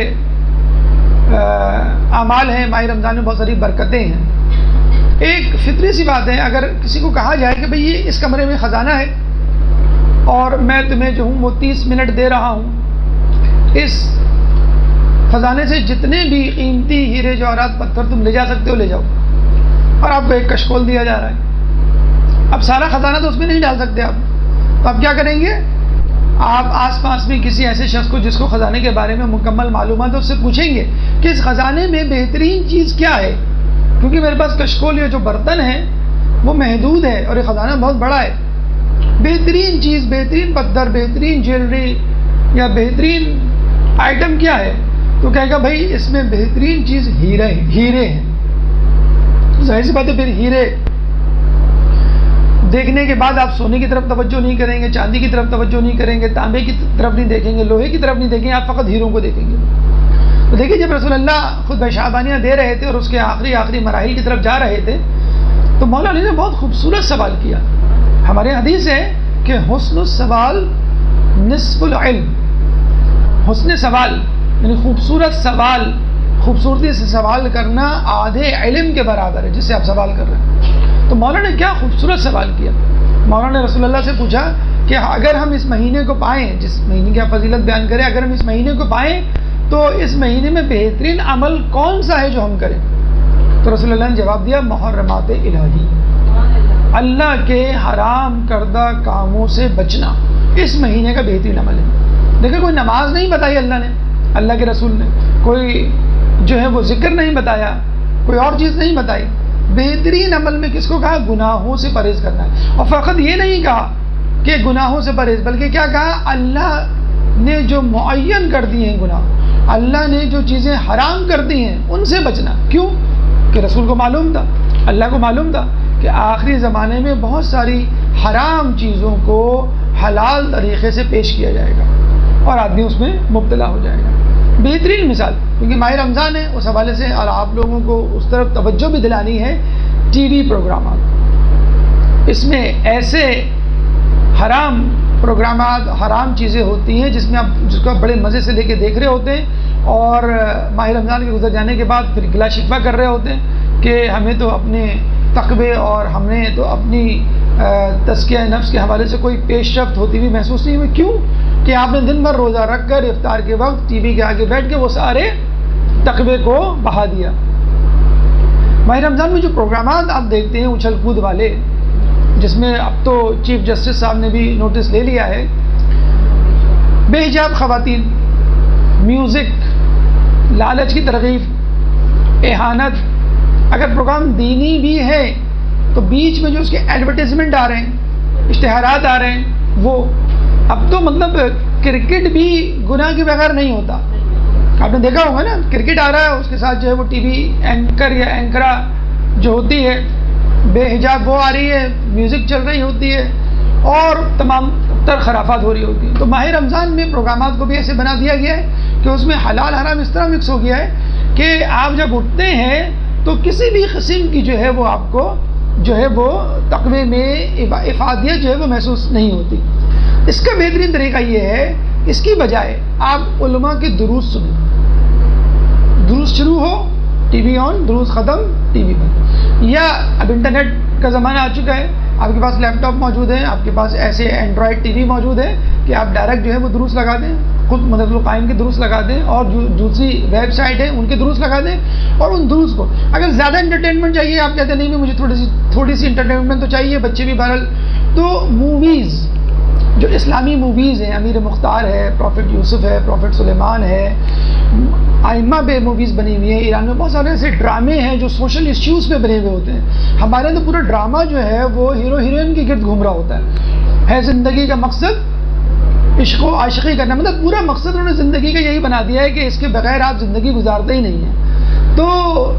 اعمال ہیں، ماہ رمضان میں بہت ساری برکتیں ہیں. ایک فطری سی بات ہے، اگر کسی کو کہا جائے کہ بھئی یہ اس کمرے میں خزانہ ہے اور میں تمہیں جو ہوں وہ 30 منٹ دے رہا ہوں، اس خزانے سے جتنے بھی قیمتی ہیرے جواہرات پتھر تم لے جا سکتے ہو لے جاؤ، اور آپ کو ایک کشکول دیا جا رہا ہے. اب سارا خزانہ تو اس میں نہیں ڈال سکتے آپ، تو آپ کیا کریں گے؟ آپ آس پاس میں کسی ایسے شخص کو جس کو خزانے کے بارے میں مکمل معلومات ہے اس سے پوچھیں گے کہ اس خزانے میں بہترین چیز کیا ہے، کیونکہ میرے پاس کشکول یا جو برتن ہے وہ محدود ہے اور یہ خزانہ بہت بڑا ہے. بہترین چیز، بہترین پتھر، بہترین جیولری یا بہترین آئٹم کیا ہے؟ تو کہے گا بھائی اس میں بہترین چیز ہیرے ہیں. ظاہر سی بات ہے پھر ہیرے دیکھنے کے بعد آپ سونے کی طرف توجہ نہیں کریں گے، چاندی کی طرف توجہ نہیں کریں گے، تانبے کی طرف نہیں دیکھیں گے، لوہے کی طرف نہیں دیکھیں گے، آپ فقط ہیروں کو دیکھیں گے. تو دیکھیے جب رسول اللہ خود بشابانیاں دے رہے تھے اور اس کے آخری مراحل کی طرف جا رہے تھے تو مولا علی نے بہت خوبصورت سوال کیا. ہمارے حدیث ہے کہ حسن السوال نصف العلم. حسن سوال یعنی خوبصورت سوال، خوبصورتی سے سوال کرنا آدھے علم کے برابر ہے جس سے آپ سوال کر رہے ہیں. تو مولا نے کیا خوبصورت سوال کیا. مولا نے رسول اللہ سے پوچھا کہ اگر ہم اس مہینے کو پائیں، جس مہینے کی آپ فضیلت بیان کریں، اگر ہم اس مہینے کو پائیں تو اس مہینے میں بہترین عمل کون سا ہے جو ہم کریں؟ تو رسول اللہ نے جواب دیا محرمات الہی، اللہ کے حرام کردہ کاموں سے بچنا اس مہینے کا بہترین عمل ہے. دیکھیں کوئی نماز نہیں بتائی اللہ نے، اللہ کے رسول نے کوئی جو ہے وہ ذکر نہیں بتایا، کوئی اور چیز نہیں بتائی. بہترین عمل میں کس کو کہا؟ گناہوں سے پرہیز کرنا ہے. اور فقط یہ نہیں کہا کہ گناہوں سے پرہیز، بلکہ کیا کہا؟ اللہ نے جو معین کر دی ہیں گناہ، اللہ نے جو چیزیں حرام کر دی ہیں ان سے بچنا. کیوں؟ کہ رسول کو معلوم تھا، اللہ کو معلوم تھا کہ آخری زمانے میں بہت ساری حرام چیزوں کو حلال طریقے سے پیش کیا جائے گا اور آدمی اس میں مبتلا ہو جائے گا. بہترین مثال، کیونکہ ماہ رمضان ہے اس حوالے سے اور آپ لوگوں کو اس طرف توجہ بھی دلانی ہے. ٹی وی پروگرامات، اس میں ایسے حرام پروگرامات، حرام چیزیں ہوتی ہیں جس کو آپ بڑے مزے سے لے کے دیکھ رہے ہوتے ہیں اور ماہ رمضان کے گزر جانے کے بعد پھر گلا شکوہ کر رہے ہوتے ہیں کہ ہمیں تو اپنے تقوی اور ہم نے تو اپنی تزکیہ نفس کے حوالے سے کوئی پیش رفت ہوتی ہوئی محسوس نہیں ہوئی. کیوں؟ کہ آپ نے دن بھر روزہ رکھ کر افطار کے وقت ٹی وی کے آگے بیٹھ کے وہ سارے تقوی کو بہا دیا. ماہ رمضان میں جو پروگرامات آپ دیکھتے ہیں اچھل کود والے، جس میں اب تو چیف جسٹس صاحب نے بھی نوٹس لے لیا ہے، بے حجاب خواتین، میوزک، لالچ کی ترغیب، اہانت. اگر پروگرام دینی بھی ہے تو بیچ میں جو اس کے ایڈورٹیزمنٹ آ رہے ہیں، اشتہارات آ رہے ہیں، وہ اب تو مطلب کرکٹ بھی گناہ کے بغیر نہیں ہوتا. آپ نے دیکھا ہوگا نا، کرکٹ آ رہا ہے اس کے ساتھ جو ہے وہ ٹی وی اینکر یا اینکرا جو ہوتی ہے بے حجاب وہ آ رہی ہے، میوزک چل رہی ہوتی ہے اور تمام تر خرافات ہو رہی ہوتی ہیں. تو ماہ رمضان میں پروگرامات کو بھی ایسے بنا دیا گیا ہے کہ اس میں حلال حرام اس طرح مکس ہو گیا ہے کہ آپ جب اٹھتے ہیں تو کسی بھی قسم کی جو ہے وہ آپ کو جو ہے وہ تقوی میں افادیت جو ہے وہ محسوس نہیں ہوتی. اس کا بہترین طریقہ یہ ہے، اس کی بجائے آپ علماء کے دروس سنیں. دروس شروع ہو، ٹی وی آن، دروس ختم، ٹی وی بند. یا اب انٹرنیٹ کا زمانہ آ چکا ہے، آپ کے پاس لیپ ٹاپ موجود ہے، آپ کے پاس ایسے اینڈرائڈ ٹی وی موجود ہے کہ آپ ڈائریکٹ جو ہے وہ دروس لگا دیں، خود مدد القائم کے دروس لگا دیں اور جو دوسری ویب سائٹ ہے ان کے دروس لگا دیں. اور ان دروس کو اگر زیادہ انٹرٹینمنٹ چاہیے، آپ کہتے ہیں نہیں مجھے تھوڑی سی انٹرٹینمنٹ تو چاہیے، بچے بھی بہرحال، تو موویز جو اسلامی موویز ہیں، امیر مختار ہے، پروفٹ یوسف ہے، پروفٹ سلیمان ہے، آئمہ پہ موویز بنی ہوئی ہیں. ایران میں بہت سارے ایسے ڈرامے ہیں جو سوشل ایشوز پہ بنے ہوئے ہوتے ہیں. ہمارے تو پورا ڈرامہ جو ہے وہ ہیرو ہیروئن کے گرد گھوم رہا ہوتا ہے زندگی کا مقصد عشق و عاشقی کرنا. مطلب پورا مقصد انہوں نے زندگی کا یہی بنا دیا ہے کہ اس کے بغیر آپ زندگی گزارتے ہی نہیں ہیں. تو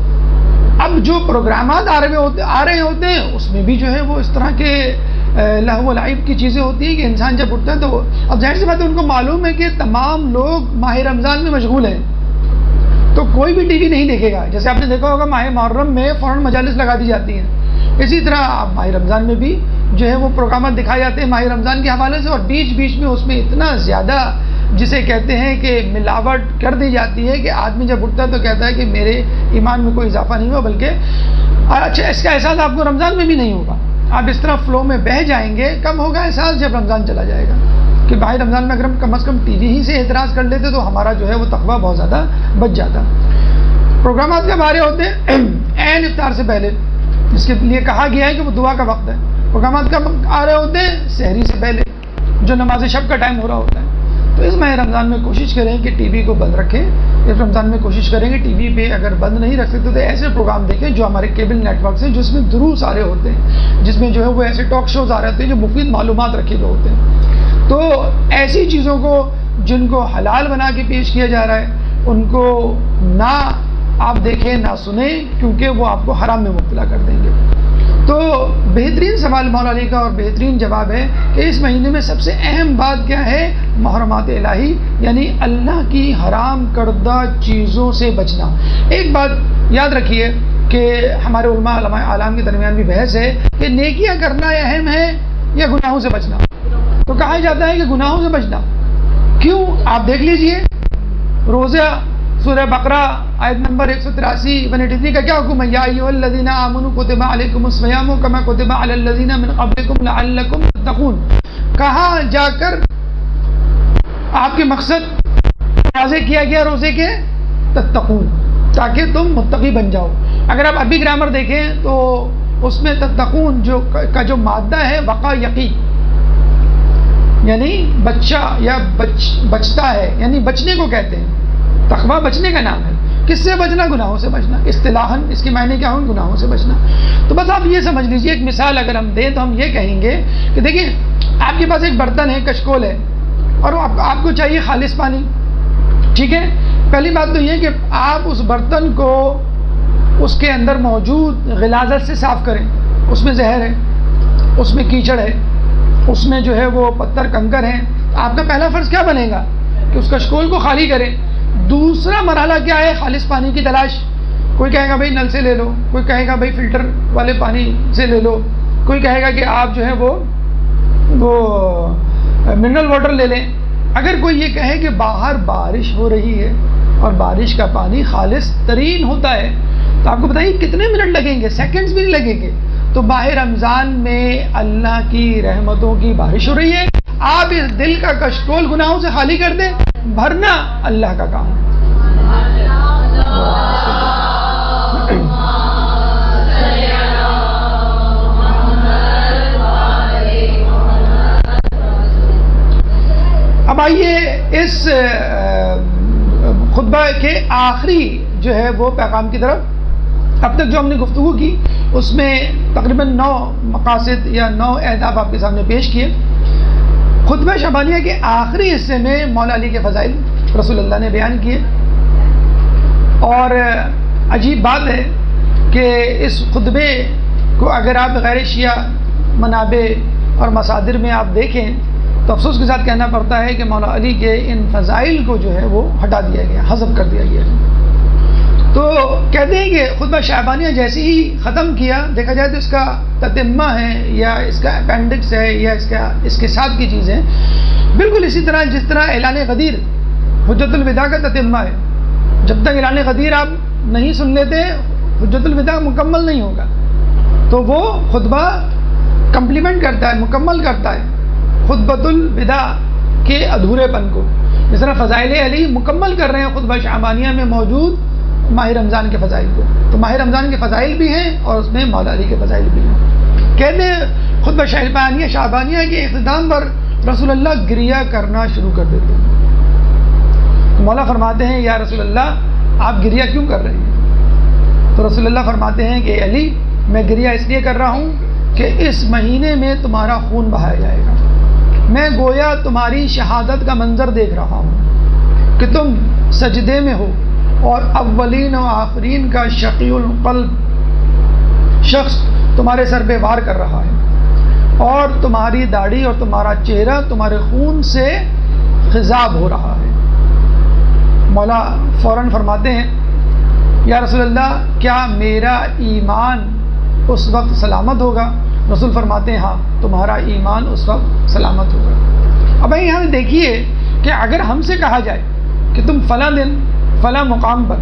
اب جو پروگرامات آ رہے ہوتے ہیں اس میں بھی جو ہے وہ اس طرح کے لہو و لعب کی چیزیں ہوتی ہیں کہ انسان جب اٹھتا ہے تو اب ظاہر سی بات ہے ان کو معلوم ہے کہ تمام لوگ ماہ رمضان میں مشغول ہیں تو کوئی بھی ٹی وی نہیں دیکھے گا. جیسے آپ نے دیکھا ہوگا ماہ محرم میں فوراً مجالس لگا دی جاتی ہیں، اسی طرح اب ماہ رمضان میں بھی جو ہے وہ پروگرامات دکھائے جاتے ہیں ماہ رمضان کے حوالے سے، اور بیچ بیچ میں اس میں اتنا زیادہ جسے کہتے ہیں کہ ملاوٹ کر دی جاتی ہے کہ آدمی جب اٹھتا ہے تو کہتا ہے کہ میرے ایمان میں کوئی اضافہ نہیں ہوا، بلکہ اچھا اس کا احساس آپ کو رمضان میں بھی نہیں ہوگا. آپ اس طرح فلو میں بہہ جائیں گے. کب ہوگا احساس؟ جب رمضان چلا جائے گا کہ ماہ رمضان میں اگر ہم کم از کم ٹی وی ہی سے اعتراض کر لیتے تو ہمارا جو ہے وہ تقویٰ بہت زیادہ بچ جاتا. پروگرامات کب آ رہے ہوتے ہیں؟ عین افطار سے پہلے، جس کے لیے کہا گیا ہے کہ وہ دعا کا وقت ہے. پروگرامات کب آ رہے ہوتے ہیں؟ سحری سے پہلے، جو نماز شب کا ٹائم ہو رہا ہوتا ہے. تو اس ماہ رمضان میں کوشش کریں کہ ٹی وی کو بند رکھیں. اس رمضان میں کوشش کریں کہ ٹی وی پہ اگر بند نہیں رکھ سکتے تو ایسے پروگرام دیکھیں جو ہمارے کیبل نیٹ ورکس ہیں، جس میں دروس آ رہے ہوتے ہیں، جس میں جو ہے وہ ایسے ٹاک شوز آ رہے ہوتے ہیں جو مفید معلومات رکھے ہوئے ہوتے ہیں. تو ایسی چیزوں کو جن کو حلال بنا کے پیش کیا جا رہا ہے ان کو نہ آپ دیکھیں نہ سنیں، کیونکہ وہ آپ کو حرام میں مبتلا کر دیں گے. تو بہترین سوال مولا علی کا اور بہترین جواب ہے کہ اس مہینے میں سب سے اہم بات کیا ہے؟ محرمات الہی، یعنی اللہ کی حرام کردہ چیزوں سے بچنا. ایک بات یاد رکھیے کہ ہمارے علماء اعلام کے درمیان بھی بحث ہے کہ نیکیاں کرنا اہم ہے یا گناہوں سے بچنا. تو کہا جاتا ہے کہ گناہوں سے بچنا. کیوں؟ آپ دیکھ لیجئے روزہ سورہ بقرہ آیت نمبر 183 183 کا کیا حکم ہے؟ یا ایھا الذین آمنوا کتب علیکم الصیام کما کتب علی الذین من قبلکم لعلکم تتقون. کہاں جا کر آپ کے مقصد واضح کیا گیا روزے کے؟ تتقون، تاکہ تم متقی بن جاؤ. اگر آپ عربی گرامر دیکھیں تو اس میں تتقون کا جو مادہ ہے وقع یقی، یعنی بچہ یا بچتا ہے، یعنی بچنے کو کہتے ہیں. تقویٰ بچنے کا نام ہے. کس سے بچنا؟ گناہوں سے بچنا. اصطلاحاً اس کے معنی کیا ہوں؟ گناہوں سے بچنا. تو بس آپ یہ سمجھ لیجئے، ایک مثال اگر ہم دیں تو ہم یہ کہیں گے کہ دیکھیں آپ کے پاس ایک برتن ہے، کشکول ہے، اور آپ کو چاہیے خالص پانی. ٹھیک ہے، پہلی بات تو یہ کہ آپ اس برتن کو اس کے اندر موجود غلاظت سے صاف کریں. اس میں زہر ہے، اس میں کیچڑ ہے، اس میں جو ہے وہ پتھر کنکر ہیں. آپ کا پہلا فرض کیا بنے گا؟ کہ اس کشکول کو خالی کریں. دوسرا مرحلہ کیا ہے؟ خالص پانی کی تلاش. کوئی کہے گا بھائی نل سے لے لو، کوئی کہے گا بھائی فلٹر والے پانی سے لے لو، کوئی کہے گا کہ آپ جو ہے وہ منرل واٹر لے لیں. اگر کوئی یہ کہے کہ باہر بارش ہو رہی ہے اور بارش کا پانی خالص ترین ہوتا ہے تو آپ کو بتائیے کتنے منٹ لگیں گے؟ سیکنڈز بھی نہیں لگیں گے. تو ماہ رمضان میں اللہ کی رحمتوں کی بارش ہو رہی ہے، آپ اس دل کا کشکول گناہوں سے خالی کر دیں، بھرنا اللہ کا کام ہے. اب آئیے اس خطبہ کے آخری جو ہے وہ پیغام کی طرف. اب تک جو ہم نے گفتگو کی اس میں تقریباً 9 مقاصد یا 9 اہداف آپ کے سامنے پیش کیے. خطبہ شعبانیہ کے آخری حصے میں مولا علی کے فضائل رسول اللہ نے بیان کیے. اور عجیب بات ہے کہ اس خطبے کو اگر آپ غیر شیعہ منابع اور مصادر میں آپ دیکھیں تو افسوس کے ساتھ کہنا پڑتا ہے کہ مولا علی کے ان فضائل کو جو ہے وہ ہٹا دیا گیا، حذف کر دیا گیا. تو کہتے ہیں کہ خطبہ شعبانیہ جیسے ہی ختم کیا، دیکھا جائے تو اس کا تتمہ ہے یا اس کا اپینڈکس ہے یا اس کے ساتھ کی چیز ہے، بالکل اسی طرح جس طرح اعلان غدیر حجت الوداع کا تتمہ ہے. جب تک اعلان غدیر آپ نہیں سن لیتے حجت الوداع مکمل نہیں ہوگا. تو وہ خطبہ کمپلیمنٹ کرتا ہے، مکمل کرتا ہے خطبۃ الوداع کے ادھورے پن کو. جس طرح فضائل علی مکمل کر رہے ہیں خطبہ شعبانیہ میں موجود ماہ رمضان کے فضائل کو. تو ماہ رمضان کے فضائل بھی ہیں اور اس میں مولا علی کے فضائل بھی ہیں. کہتے ہیں خطبہ شعبانیہ کے اختتام پر رسول اللہ گریہ کرنا شروع کر دیتے ہیں. مولا فرماتے ہیں یا رسول اللہ آپ گریہ کیوں کر رہے ہیں؟ تو رسول اللہ فرماتے ہیں کہ علی میں گریہ اس لیے کر رہا ہوں کہ اس مہینے میں تمہارا خون بہایا جائے گا. میں گویا تمہاری شہادت کا منظر دیکھ رہا ہوں کہ تم سجدے میں ہو اور اولین و آخرین کا شقی القلب شخص تمہارے سر پہ وار کر رہا ہے اور تمہاری داڑھی اور تمہارا چہرہ تمہارے خون سے خضاب ہو رہا ہے. مولا فوراً فرماتے ہیں یا رسول اللہ کیا میرا ایمان اس وقت سلامت ہوگا؟ رسول فرماتے ہیں ہاں تمہارا ایمان اس وقت سلامت ہوگا. اب یہاں دیکھیے کہ اگر ہم سے کہا جائے کہ تم فلاں دن فلاں مقام پر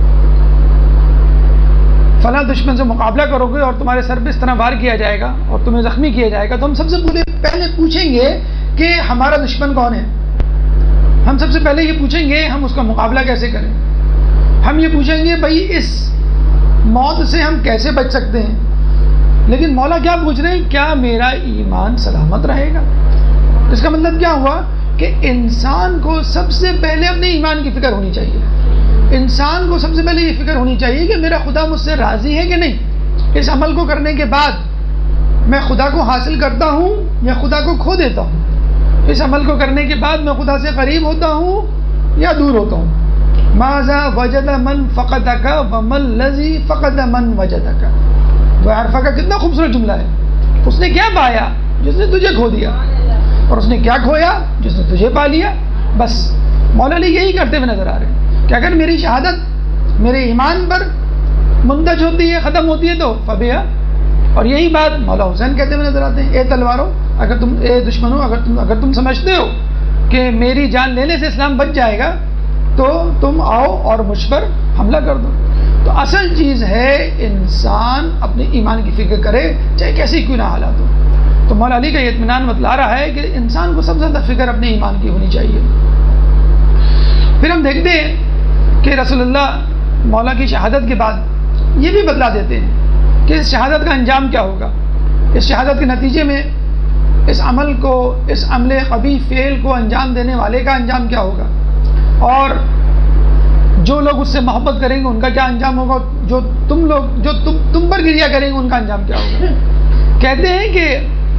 فلاں دشمن سے مقابلہ کرو گے اور تمہارے سر پہ اس طرح وار کیا جائے گا اور تمہیں زخمی کیا جائے گا، تو ہم سب سے پہلے پوچھیں گے کہ ہمارا دشمن کون ہے. ہم سب سے پہلے یہ پوچھیں گے ہم اس کا مقابلہ کیسے کریں. ہم یہ پوچھیں گے بھائی اس موت سے ہم کیسے بچ سکتے ہیں. لیکن مولا کیا پوچھ رہے ہیں؟ کیا میرا ایمان سلامت رہے گا؟ اس کا مطلب کیا ہوا کہ انسان کو سب سے پہلے اپنے ایمان کی فکر ہونی چاہیے. انسان کو سب سے پہلے یہ فکر ہونی چاہیے کہ میرا خدا مجھ سے راضی ہے کہ نہیں. اس عمل کو کرنے کے بعد میں خدا کو حاصل کرتا ہوں یا خدا کو کھو دیتا ہوں. اس عمل کو کرنے کے بعد میں خدا سے قریب ہوتا ہوں یا دور ہوتا ہوں. ماذا وجد من فقدک وما الذی فقد من وجدک. وہ عرفہ کا کتنا خوبصورت جملہ ہے. اس نے کیا پایا جس نے تجھے کھو دیا، اور اس نے کیا کھویا جس نے تجھے پا لیا. بس مولا علی یہی کرتے ہوئے نظر آ رہے ہیں کہ اگر میری شہادت میرے ایمان پر منتج ہوتی ہے، ختم ہوتی ہے تو فبیا. اور یہی بات مولا حسین کہتے ہوئے نظر آتے ہیں اے تلوارو اگر تم اے دشمنوں اگر تم سمجھتے ہو کہ میری جان لینے سے اسلام بچ جائے گا تو تم آؤ اور مجھ پر حملہ کر دو. تو اصل چیز ہے انسان اپنے ایمان کی فکر کرے چاہے کیسی کیوں نہ حالات ہو. تو مولا علی کا یہ اطمینان بتلا رہا ہے کہ انسان کو سب سے زیادہ فکر اپنے ایمان کی ہونی چاہیے. پھر ہم دیکھتے ہیں کہ رسول اللہ مولا کی شہادت کے بعد یہ بھی بتلا دیتے ہیں کہ اس شہادت کا انجام کیا ہوگا. اس شہادت کے نتیجے میں اس عمل کو، اس عمل قبیح فعل کو انجام دینے والے کا انجام کیا ہوگا، اور جو لوگ اس سے محبت کریں گے ان کا کیا انجام ہوگا، جو تم پر گریہ کریں گے ان کا انجام کیا ہوگا. کہتے ہیں کہ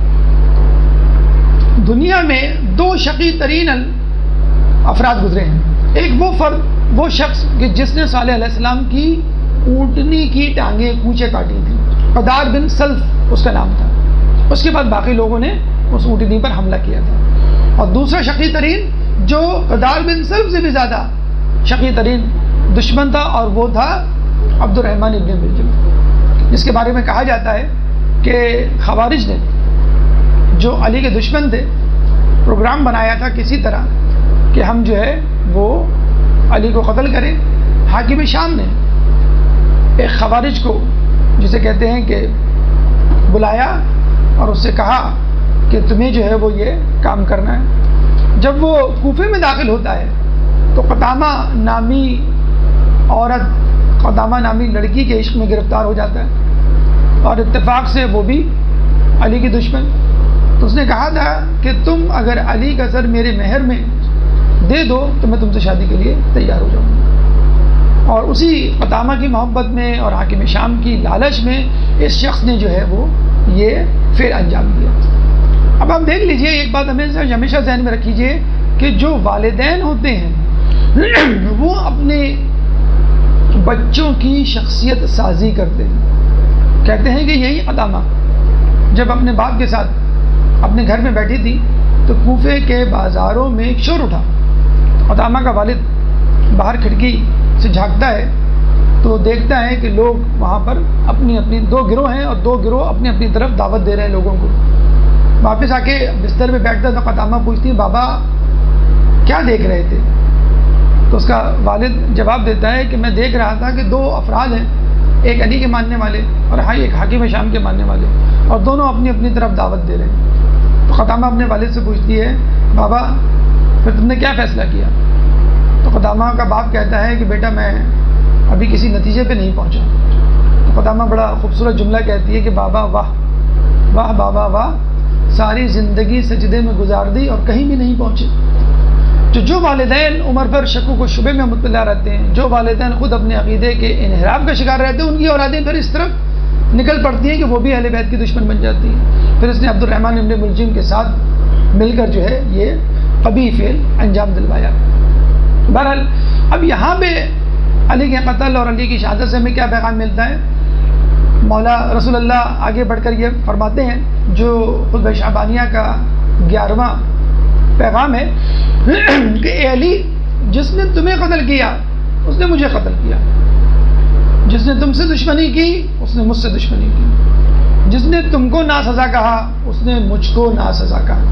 دنیا میں دو شقی ترین افراد گزرے ہیں. ایک وہ شخص کہ جس نے صالح علیہ السلام کی اونٹنی کی ٹانگیں کوچے کاٹی تھی. قدار بن سلف اس کا نام تھا. اس کے بعد باقی لوگوں نے اس اونٹنی پر حملہ کیا تھا. اور دوسرا شقی ترین جو قدار بن سلف سے بھی زیادہ شقی ترین دشمن تھا اور وہ تھا عبد الرحمن ابن ملجم، جس کے بارے میں کہا جاتا ہے کہ خوارج نے جو علی کے دشمن تھے پروگرام بنایا تھا کسی طرح کہ ہم جو ہے وہ علی کو قتل کریں. حاکم شام نے ایک خوارج کو جسے کہتے ہیں کہ بلایا اور اس سے کہا کہ تمہیں جو ہے وہ یہ کام کرنا ہے. جب وہ کوفے میں داخل ہوتا ہے تو قدامہ نامی عورت، قدامہ نامی لڑکی کے عشق میں گرفتار ہو جاتا ہے اور اتفاق سے وہ بھی علی کی دشمن. تو اس نے کہا تھا کہ تم اگر علی کا سر میرے مہر میں دے دو تو میں تم سے شادی کے لیے تیار ہو جاؤں گا. اور اسی قدامہ کی محبت میں اور حاکم شام کی لالچ میں اس شخص نے جو ہے وہ یہ فعل انجام دیا. اب آپ دیکھ لیجئے ایک بات ہمیشہ ذہن میں رکھیے کہ جو والدین ہوتے ہیں وہ اپنے بچوں کی شخصیت سازی کرتے ہیں. کہتے ہیں کہ یہی قدامہ جب اپنے باپ کے ساتھ اپنے گھر میں بیٹھی تھی تو کوفے کے بازاروں میں ایک شور اٹھا. قدامہ کا والد باہر کھڑکی سے جھانکتا ہے تو دیکھتا ہے کہ لوگ وہاں پر اپنی دو گروہ ہیں اور دو گروہ اپنی اپنی طرف دعوت دے رہے ہیں لوگوں کو. واپس آ کے بستر پہ بیٹھتا تو قدامہ پوچھتی ہے بابا کیا دیکھ رہے تھے؟ تو اس کا والد جواب دیتا ہے کہ میں دیکھ رہا تھا کہ دو افراد ہیں، ایک علی کے ماننے والے اور ایک حاکم شام کے ماننے والے، اور دونوں اپنی اپنی طرف دعوت دے رہے ہیں. تو قدامہ اپنے والد سے پوچھتی ہے بابا پھر تم نے کیا فیصلہ کیا؟ تو قدامہ کا باپ کہتا ہے کہ بیٹا میں ابھی کسی نتیجے پہ نہیں پہنچا. تو قدامہ بڑا خوبصورت جملہ کہتی ہے کہ بابا واہ واہ بابا واہ، ساری زندگی سجدے میں گزار دی اور کہیں بھی نہیں پہنچے. جو والدین عمر پر شکوک و شبے میں مطلع رہتے ہیں، جو والدین خود اپنے عقیدے کے انحراف کا شکار رہتے ہیں، ان کی اولادیں پھر اس طرف نکل پڑتی ہیں کہ وہ بھی اہل بیت کی دشمن بن جاتی ہیں. پھر اس نے عبد الرحمن ابن ملجم کے ساتھ مل کر جو ہے یہ قبیح فعل انجام دلوایا. بہرحال اب یہاں پہ علی کے قتل اور علی کی شہادت سے ہمیں کیا پیغام ملتا ہے؟ مولا رسول اللہ آگے بڑھ کر یہ فرماتے ہیں، جو خطبہ شعبانیہ کا 11واں پیغام ہے کہ اے علی، جس نے تمہیں قتل کیا اس نے مجھے قتل کیا، جس نے تم سے دشمنی کی اس نے مجھ سے دشمنی کی، جس نے تم کو ناسزا کہا اس نے مجھ کو ناسزا کہا.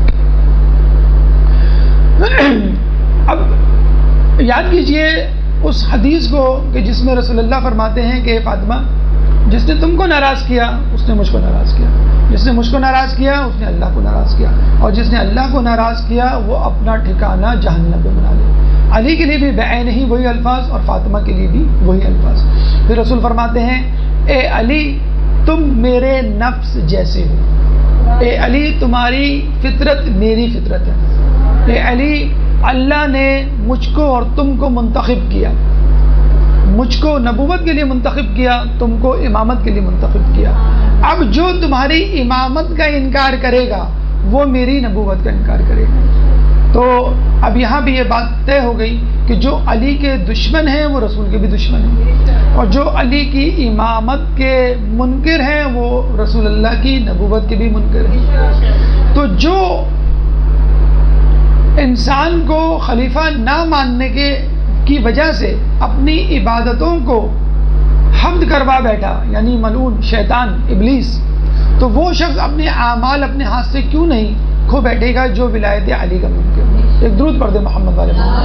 اب یاد کیجئے اس حدیث کو کہ جس میں رسول اللہ فرماتے ہیں کہ فاطمہ، جس نے تم کو ناراض کیا اس نے مجھ کو ناراض کیا، جس نے مجھ کو ناراض کیا اس نے اللہ کو ناراض کیا، اور جس نے اللہ کو ناراض کیا وہ اپنا ٹھکانہ جہنم میں بنا لے. علی کے لیے بھی بعین ہی وہی الفاظ اور فاطمہ کے لیے بھی وہی الفاظ. پھر رسول فرماتے ہیں، اے علی تم میرے نفس جیسے ہو، اے علی تمہاری فطرت میری فطرت ہے، اے علی اللہ نے مجھ کو اور تم کو منتخب کیا، مجھ کو نبوت کے لیے منتخب کیا، تم کو امامت کے لیے منتخب کیا. اب جو تمہاری امامت کا انکار کرے گا وہ میری نبوت کا انکار کرے گا. تو اب یہاں بھی یہ بات طے ہو گئی کہ جو علی کے دشمن ہیں وہ رسول کے بھی دشمن ہیں، اور جو علی کی امامت کے منکر ہیں وہ رسول اللہ کی نبوت کے بھی منکر ہیں. تو جو انسان کو خلیفہ نہ ماننے کی وجہ سے اپنی عبادتوں کو حمد کروا بیٹھا، یعنی ملعون شیطان ابلیس، تو وہ شخص اپنے اعمال اپنے ہاتھ سے کیوں نہیں کھو بیٹھے گا جو ولایت علی کا منکر. ایک درود پڑھ دیں محمد والے محمد.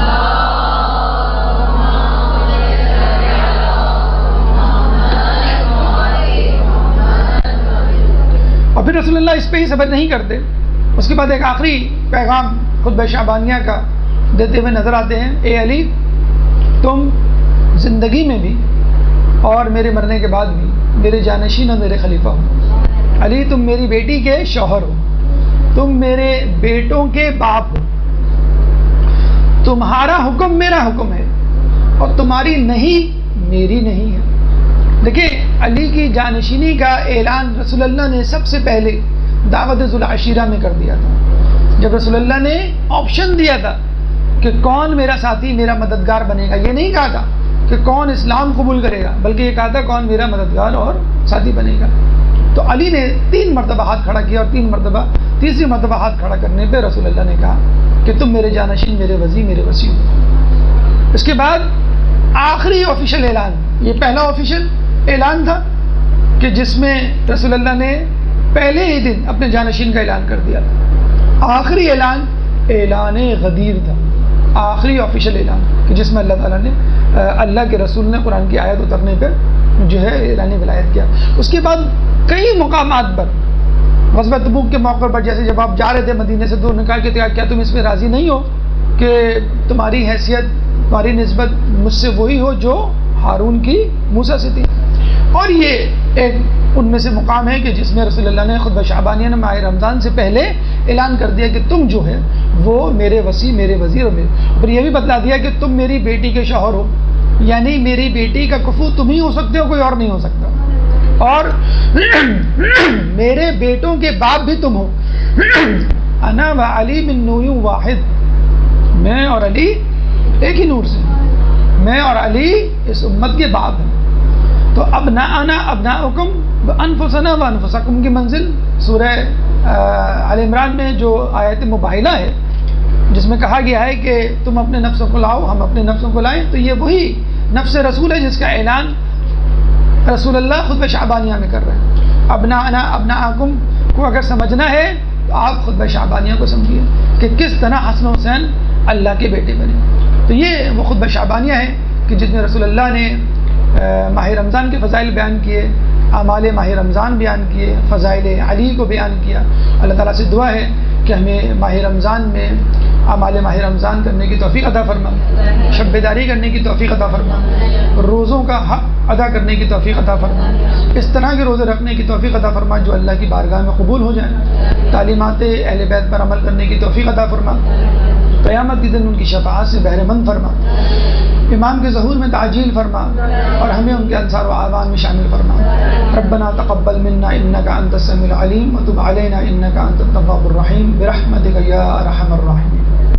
اور پھر رسول اللہ اس پہ ہی صبر نہیں کرتے، اس کے بعد ایک آخری پیغام خطبہ شعبانیہ کا دیتے ہوئے نظر آتے ہیں. اے علی تم زندگی میں بھی اور میرے مرنے کے بعد بھی میرے جانشین اور میرے خلیفہ ہو. علی تم میری بیٹی کے شوہر ہو، تم میرے بیٹوں کے باپ ہو، تمہارا حکم میرا حکم ہے اور تمہاری نہیں میری نہیں ہے. دیکھیں علی کی جانشینی کا اعلان رسول اللہ نے سب سے پہلے دعوت ذوالعشیرہ میں کر دیا تھا، جب رسول اللہ نے آپشن دیا تھا کہ کون میرا ساتھی میرا مددگار بنے گا. یہ نہیں کہا تھا کہ کون اسلام قبول کرے گا، بلکہ یہ کہا تھا کون میرا مددگار اور ساتھی بنے گا. تو علی نے 3 مرتبہ ہاتھ کھڑا کیا، اور تیسری مرتبہ ہاتھ کھڑا کرنے پہ رسول اللہ نے کہا کہ تم میرے جانشین، میرے وزیر، میرے وسیع ہو. اس کے بعد آخری آفیشیل اعلان، یہ پہلا آفیشیل اعلان تھا کہ جس میں رسول اللہ نے پہلے ہی دن اپنے جانشین کا اعلان کر دیا تھا. آخری اعلان غدیر تھا، آخری آفیشیل اعلان کہ جس میں اللہ تعالیٰ نے اللہ کے رسول نے قرآن کی آیت اترنے پہ جو ہے اعلان ولایت کیا. اس کے بعد کئی مقامات پر غزوہ تبوک کے موقع پر، جیسے جب آپ جا رہے تھے مدینے سے دور، نکال کے کیا تم اس میں راضی نہیں ہو کہ تمہاری حیثیت، تمہاری نسبت مجھ سے وہی ہو جو ہارون کی موسیٰ سے تھی. اور یہ ایک ان میں سے مقام ہے کہ جس میں رسول اللہ نے خطبہ شعبانیہ نے ماہ رمضان سے پہلے اعلان کر دیا کہ تم جو ہے وہ میرے وسیع، میرے وزیر، اور پھر یہ بھی بتلا دیا کہ تم میری بیٹی کے شوہر ہو، یعنی میری بیٹی کا کفو تم ہی ہو سکتے ہو، کوئی اور نہیں ہو سکتا، اور میرے بیٹوں کے باپ بھی تم ہو. انا و علی من نور واحد، میں اور علی ایک ہی نور سے، میں اور علی اس امت کے باپ ہیں. تو ابناءنا ابناؤکم وانفسنا وانفسکم کی منزل سورہ آل عمران میں جو آیت مباہلہ ہے جس میں کہا گیا ہے کہ تم اپنے نفسوں کو لاؤ، ہم اپنے نفسوں کو لائیں، تو یہ وہی نفس رسول ہے جس کا اعلان رسول اللہ خطبہ شعبانیہ میں کر رہے ہیں. ابناءنا ابناءکم کو اگر سمجھنا ہے تو آپ خطبہ شعبانیہ کو سمجھیے کہ کس طرح حسن حسین اللہ کے بیٹے بنے. تو یہ وہ خطبہ شعبانیہ ہے کہ جس میں رسول اللہ نے ماہ رمضان کے فضائل بیان کیے، اعمال ماہ رمضان بیان کیے، فضائل علی کو بیان کیا. اللہ تعالیٰ سے دعا ہے کہ ہمیں ماہ رمضان میں اعمال ماہ رمضان کرنے کی توفیق عطا فرما، شب بیداری کرنے کی توفیق عطا فرما، روزوں کا حق ادا کرنے کی توفیق عطا فرما، اس طرح کے روزے رکھنے کی توفیق عطا فرما جو اللہ کی بارگاہ میں قبول ہو جائیں، تعلیمات اہل بیت پر عمل کرنے کی توفیق عطا فرما، قیامت کے دن ان کی شفاعت سے بہرے مند فرما، امام کے ظہور میں تعجیل فرما اور ہمیں ان کے انصار و اعوان میں شامل فرما۔ ربنا تقبل منا انک انت السمیع العلیم وتب علینا انک انت التواب الرحیم برحمتک یا ارحم الراحمین۔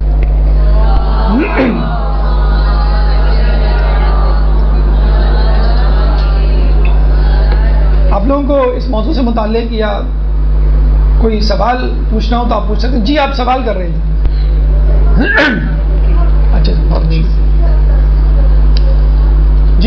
آپ لوگوں کو اس موضوع سے متعلق یا کوئی سوال پوچھنا ہو تو آپ پوچھ سکتے ہیں۔ جی آپ سوال کر رہے تھے؟ اچھا بہت اچھا جی،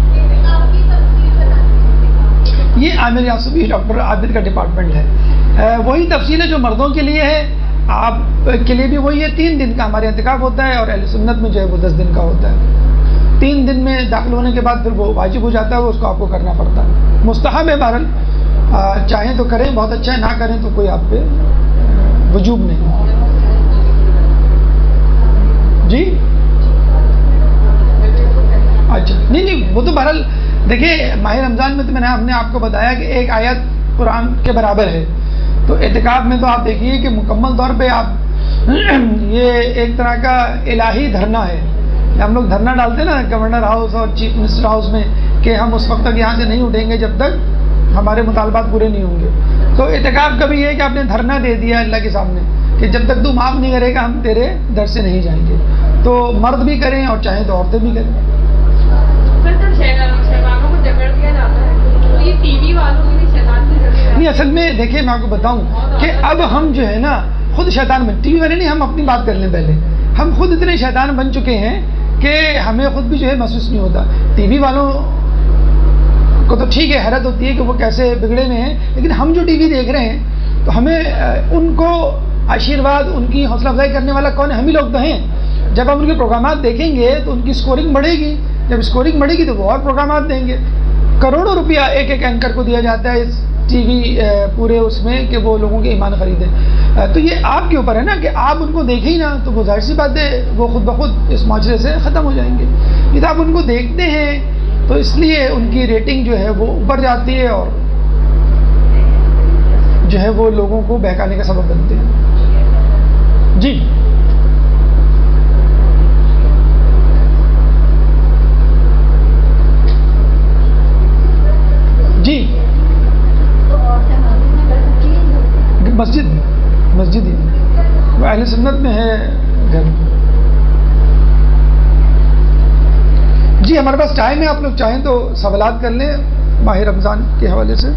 یہ عامر یاسوبی ڈاکٹر عابد کا ڈپارٹمنٹ ہے، وہی تفصیل ہے جو مردوں کے لیے ہے، آپ کے لیے بھی وہی ہے۔ 3 دن کا ہمارے اعتکاف ہوتا ہے اور اہل سنت میں جو ہے وہ 10 دن کا ہوتا ہے۔ 3 دن میں داخل ہونے کے بعد پھر وہ واجب ہو جاتا ہے، وہ اس کو آپ کو کرنا پڑتا ہے، مستحب ہے بہرحال، چاہیں تو کریں بہت اچھا ہے، نہ کریں تو کوئی آپ پہ وجوب نہیں۔ جی اچھا نہیں وہ تو بہرحال دیکھیے ماہ رمضان میں تو ہم نے آپ کو بتایا کہ ایک آیت قرآن کے برابر ہے، تو اعتکاف میں تو آپ دیکھیے کہ مکمل طور پہ آپ یہ ایک طرح کا الہی دھرنا ہے، ہم لوگ دھرنا ڈالتے ہیں نا گورنر ہاؤس اور چیف منسٹر ہاؤس میں کہ ہم اس وقت تک یہاں سے نہیں اٹھیں گے جب تک ہمارے مطالبات پورے نہیں ہوں گے، تو اعتکاف کا بھی یہ ہے کہ آپ نے دھرنا دے دیا اللہ کے سامنے کہ جب تک تو معاف نہیں کرے گا ہم تیرے در سے نہیں جائیں گے، تو مرد بھی کریں اور چاہیں تو عورتیں بھی کریں۔ نہیں اصل میں دیکھیں میں آپ کو بتاؤں کہ اب ہم جو ہے نا خود شیطان بن، ٹی وی والے نہیں، ہم اپنی بات کر لیں پہلے، ہم خود اتنے شیطان بن چکے ہیں کہ ہمیں خود بھی جو ہے محسوس نہیں ہوتا۔ ٹی وی والوں کو تو ٹھیک ہے حیرت ہوتی ہے کہ وہ کیسے بگڑے میں ہیں، لیکن ہم جو ٹی وی دیکھ رہے ہیں تو ہمیں ان کو آشیرواد ان کی حوصلہ افزائی کرنے والا کون ہے؟ ہم ہی لوگ تو ہیں۔ جب ہم ان کے پروگرامات دیکھیں گے تو ان کی سکورنگ بڑھے گی، جب اسکورنگ بڑھے گی تو وہ اور پروگرامات دیں گے۔ کروڑوں روپیہ ایک ایک اینکر کو دیا جاتا ہے اس ٹی وی پورے اس میں کہ وہ لوگوں کے ایمان خریدیں، تو یہ آپ کے اوپر ہے نا کہ آپ ان کو دیکھیں نا تو وہ ظاہر سی بات ہے وہ خود بخود اس معاشرے سے ختم ہو جائیں گے۔ یہ آپ ان کو دیکھتے ہیں تو اس لیے ان کی ریٹنگ جو ہے وہ اوپر جاتی ہے اور جو ہے وہ لوگوں کو بہکانے کا سبب بنتے ہیں۔ جی جی مسجد ہی وہ اہل سنت میں ہے گھر۔ جی ہمارے پاس ٹائم ہے، آپ لوگ چاہیں تو سوالات کر لیں ماہ رمضان کے حوالے سے۔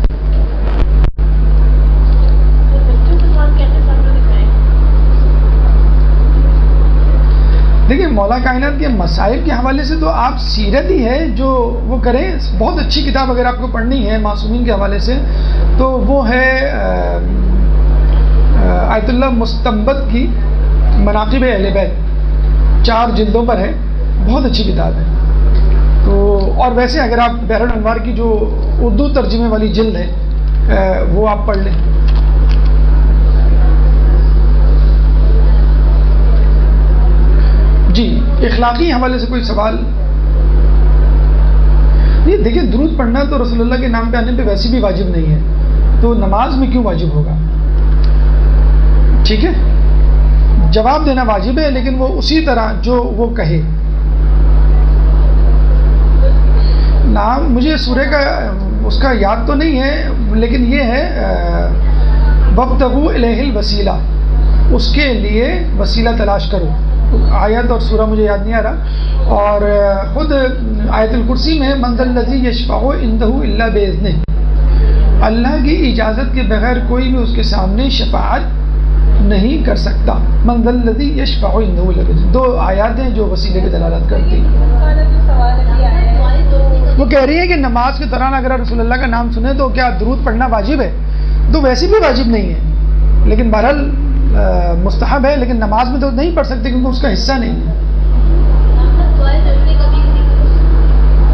دیکھیے مولا کائنات کے مسائل کے حوالے سے تو آپ سیرت ہی ہے جو وہ کریں، بہت اچھی کتاب اگر آپ کو پڑھنی ہے معصومین کے حوالے سے تو وہ ہے آیت اللہ مستنبط کی مناقب اہل بیت، 4 جلدوں پر ہے، بہت اچھی کتاب ہے۔ تو اور ویسے اگر آپ بحر الانوار کی جو اردو ترجمے والی جلد ہے وہ آپ پڑھ لیں۔ جی اخلاقی حوالے سے کوئی سوال؟ نہیں دیکھیں درود پڑھنا تو رسول اللہ کے نام پہ آنے پہ ویسے بھی واجب نہیں ہے، تو نماز میں کیوں واجب ہوگا؟ ٹھیک ہے جواب دینا واجب ہے لیکن وہ اسی طرح جو وہ کہے۔ نام مجھے سورہ کا اس کا یاد تو نہیں ہے لیکن یہ ہے وَابْتَغُوا إِلَيْهِ الْوَسِيلَةَ، اس کے لیے وسیلہ تلاش کرو۔ آیت اور سورہ مجھے یاد نہیں آ رہا، اور خود آیت الکرسی میں مَنْ ذَا الَّذِي يَشْفَعُ عِنْدَهُ إِلَّا بِإِذْنِهِ، اللہ کی اجازت کے بغیر کوئی بھی اس کے سامنے شفاعت نہیں کر سکتا۔ مَنْ ذَا الَّذِي يَشْفَعُ عِنْدَهُ إِلَّا بِإِذْنِهِ، 2 آیات ہیں جو وسیلے کی دلالت کرتی ہیں۔ وہ کہہ رہی ہے کہ نماز کے دوران اگر رسول اللہ کا نام سنیں تو کیا درود پڑھنا واجب ہے؟ تو ویسے بھی واجب نہیں ہے لیکن بہرحال مستحب ہے، لیکن نماز میں تو نہیں پڑھ سکتے کیونکہ اس کا حصہ نہیں ہے۔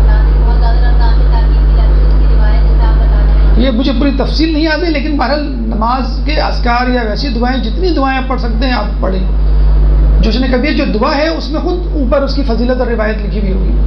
یہ مجھے پوری تفصیل نہیں آتی لیکن بہرحال نماز کے اذکار یا ویسی دعائیں، جتنی دعائیں آپ پڑھ سکتے ہیں آپ پڑھیں. جوشن کبیر جو دعا ہے اس میں خود اوپر اس کی فضیلت اور روایت لکھی ہوئی ہوگی.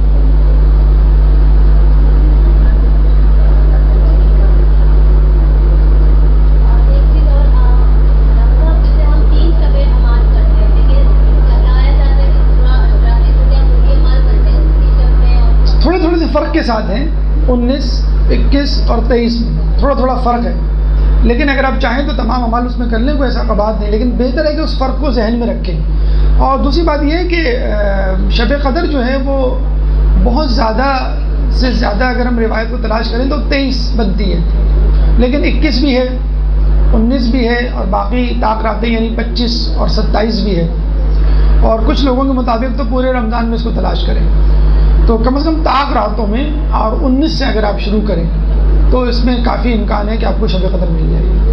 تھوڑے تھوڑے سے فرق کے ساتھ ہیں. 19, 21 اور 23 میں تھوڑا تھوڑا فرق ہے، لیکن اگر آپ چاہیں تو تمام اعمال اس میں کر لیں، کوئی ایسا قباحت نہیں، لیکن بہتر ہے کہ اس فرق کو ذہن میں رکھیں. اور دوسری بات یہ ہے کہ شب قدر جو ہے وہ بہت زیادہ سے زیادہ اگر ہم روایت کو تلاش کریں تو 23 بنتی ہے، لیکن 21 بھی ہے، 19 بھی ہے، اور باقی طاق راتیں یعنی 25 اور 27 بھی ہے. اور کچھ لوگوں کے مطابق تو پورے رمضان میں اس کو تلاش کریں. تو کم از کم طاق راتوں میں اور 19 سے اگر آپ شروع کریں تو اس میں کافی امکان ہے کہ آپ کو شب قدر مل جائے گی.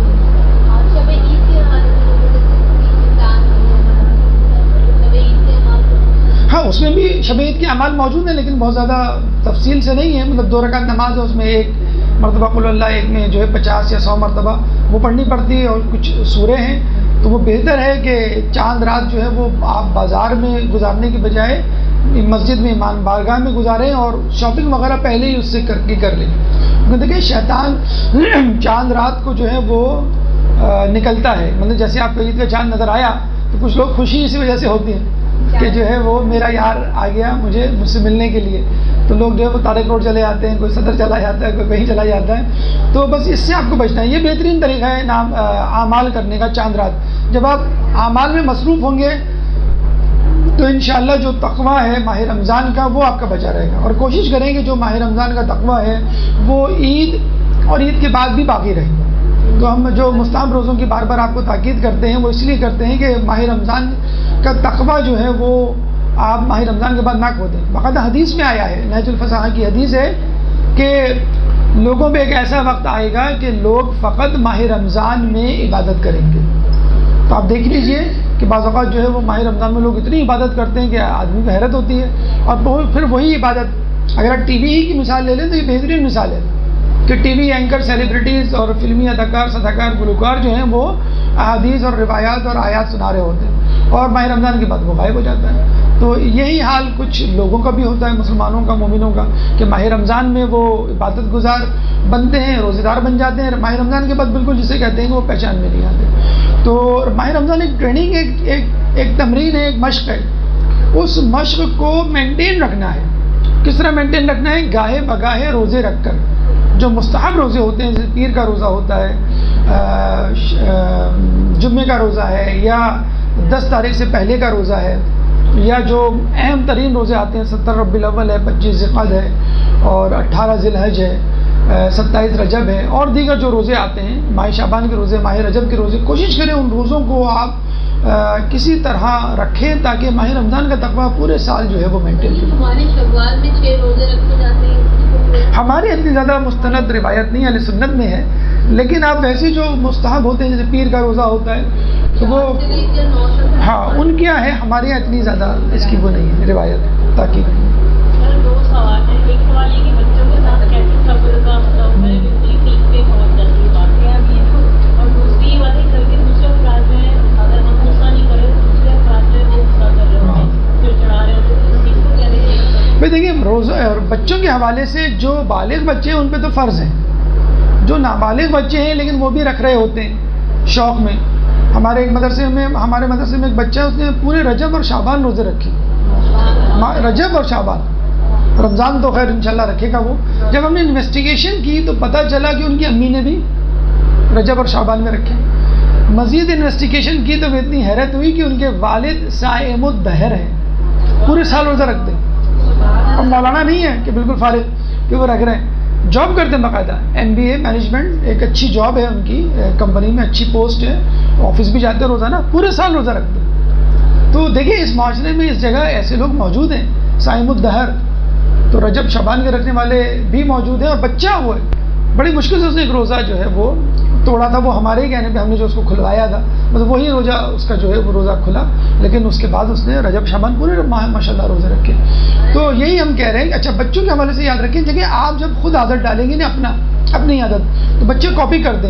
ہاں اس میں بھی شب عید کے اعمال موجود ہیں، لیکن بہت زیادہ تفصیل سے نہیں ہے. مطلب 2 رکعت نماز ہے، اس میں ایک مرتبہ قل اللہ، ایک میں جو ہے 50 یا 100 مرتبہ وہ پڑھنی پڑتی ہے، اور کچھ سورے ہیں. تو وہ بہتر ہے کہ چاند رات جو ہے وہ آپ بازار میں گزارنے کی بجائے مسجد میں ایمان بارگاہ میں گزاریں، اور شاپنگ وغیرہ پہلے ہی اس سے کر لیں. کیونکہ دیکھیں شیطان چاند رات کو جو ہے وہ نکلتا ہے. مطلب جیسے آپ کو عید کا چاند نظر آیا تو کچھ لوگ خوشی اسی وجہ سے ہوتی ہے کہ جو ہے وہ میرا یار آ گیا مجھ سے ملنے کے لیے. تو لوگ جو ہے وہ تارک روڈ چلے جاتے ہیں، کوئی صدر چلا جاتا ہے، کوئی کہیں چلا جاتا ہے. تو بس اس سے آپ کو بچنا ہے. یہ بہترین طریقہ ہے اعمال کرنے کا چاند رات. جب آپ اعمال میں مصروف ہوں گے تو انشاءاللہ جو تقویٰ ہے ماہ رمضان کا وہ آپ کا بچا رہے گا. اور کوشش کریں کہ جو ماہ رمضان کا تقویٰ ہے وہ عید اور عید کے بعد بھی باقی رہے. تو ہم جو مستحب روزوں کی بار بار آپ کو تاکید کرتے ہیں وہ اس لیے کرتے ہیں کہ ماہ رمضان کا تقویٰ جو ہے وہ آپ ماہ رمضان کے بعد نہ کھو دیں. باقاعدہ حدیث میں آیا ہے، نہج الفصاحہ کی حدیث ہے کہ لوگوں پہ ایک ایسا وقت آئے گا کہ لوگ فقط ماہ رمضان میں عبادت کریں گے. تو آپ دیکھ لیجئے کہ بعض اوقات جو ہے وہ ماہ رمضان میں لوگ اتنی عبادت کرتے ہیں کہ آدمی کو حیرت ہوتی ہے. اور پھر وہی عبادت اگر آپ ٹی وی ہی کی مثال لے لیں تو یہ بہترین مثال ہے کہ ٹی وی اینکر سیلیبریٹیز اور فلمی اداکار، صداکار، گلوکار جو ہیں وہ احادیث اور روایات اور آیات سنا رہے ہوتے ہیں، اور ماہ رمضان کے بعد وہ غائب ہو جاتا ہے. تو یہی حال کچھ لوگوں کا بھی ہوتا ہے، مسلمانوں کا، مومنوں کا، کہ ماہ رمضان میں وہ عبادت گزار بنتے ہیں، روزے دار بن جاتے ہیں، ماہ رمضان کے بعد بالکل جسے کہتے ہیں کہ وہ پہچان میں نہیں آتے. تو ماہ رمضان ایک ٹریننگ، ایک تمرین ہے، ایک مشق ہے. اس مشق کو مینٹین رکھنا ہے. کس طرح مینٹین رکھنا ہے؟ گاہے بگاہے روزے رکھ کر. جو مستحب روزے ہوتے ہیں جیسے پیر کا روزہ ہوتا ہے، جمعے کا روزہ ہے، یا 10 تاریخ سے پہلے کا روزہ ہے، یا جو اہم ترین روزے آتے ہیں 17 ربیع الاول ہے، 25 ذوالقعدہ ہے، اور 18 ذی الحج ہے، 27 رجب ہے، اور دیگر جو روزے آتے ہیں، ماہ شعبان کے روزے، ماہ رجب کے روزے. کوشش کریں ان روزوں کو آپ کسی طرح رکھیں تاکہ ماہ رمضان کا تقویٰ پورے سال جو ہے وہ مینٹین رہے. ہمارے شوال میں 6 روزے رکھے جاتے ہیں. ہماری اتنی زیادہ مستند روایت نہیں اہل سنت میں ہے، لیکن آپ ویسے جو مستحب ہوتے ہیں جیسے پیر کا روزہ ہوتا ہے تو وہ ہاں ان کیا ہے، ہمارے یہاں اتنی زیادہ اس کی وہ نہیں ہے روایت. تاکہ 2 سوال ہیں. ایک سوال یہ کہ بچوں کے ساتھ کیسے صبر کا مطلب ہے، بالکل پیک پہ پہنچ جاتی ہے باتیں اب یہ. اور دوسری بات ہے کر کے دوسرے افراد میں اگر ہم غصہ نہیں کریں تو دوسرے افراد میں وہ غصہ کر رہے ہوتے ہیں، پھر چڑھا رہے ہوتے ہیں. اس چیز کو کیا دیکھیے بھائی دیکھیے روزہ اور بچوں کے حوالے سے جو بالغ بچے ہیں ان پہ تو فرض ہے. جو نابالغ بچے ہیں لیکن وہ بھی رکھ رہے ہوتے ہیں شوق میں. ہمارے مدرسے میں ایک بچہ ہے، اس نے پورے رجب اور شعبان روزے رکھی. رجب اور شعبان، رمضان تو خیر انشاءاللہ رکھے گا وہ. جب ہم نے انویسٹیگیشن کی تو پتہ چلا کہ ان کی امی نے بھی رجب اور شعبان میں رکھے. مزید انویسٹیگیشن کی تو اتنی حیرت ہوئی کہ ان کے والد صائم الدہر ہیں، پورے سال روزہ رکھتے ہیں. اور مولانا نہیں ہے کہ بالکل فارغ کہ وہ رکھ رہے ہیں، جاب کرتے ہیں باقاعدہ. MBA مینجمنٹ ایک اچھی جاب ہے ان کی، کمپنی میں اچھی پوسٹ ہے، آفس بھی جاتے ہیں روزانہ، پورے سال روزہ رکھتے ہیں. تو دیکھیں اس معاشرے میں اس جگہ ایسے لوگ موجود ہیں صائم الدہر. تو رجب شعبان کے رکھنے والے بھی موجود ہیں. اور بچہ وہ ہے بڑی مشکل سے اس نے ایک روزہ جو ہے وہ توڑا تھا. وہ ہمارے ہی کہنے پہ ہم نے جو اس کو کھلوایا تھا، مطلب وہی روزہ اس کا جو ہے وہ روزہ کھلا. لیکن اس کے بعد اس نے رجب شعبان پورے ماہ ماشاءاللہ روزے رکھے. تو یہی ہم کہہ رہے ہیں. اچھا بچوں کے حوالے سے یاد رکھیں، جگہ آپ جب خود عادت ڈالیں گے نا اپنی عادت، تو بچے کاپی کرتے ہیں.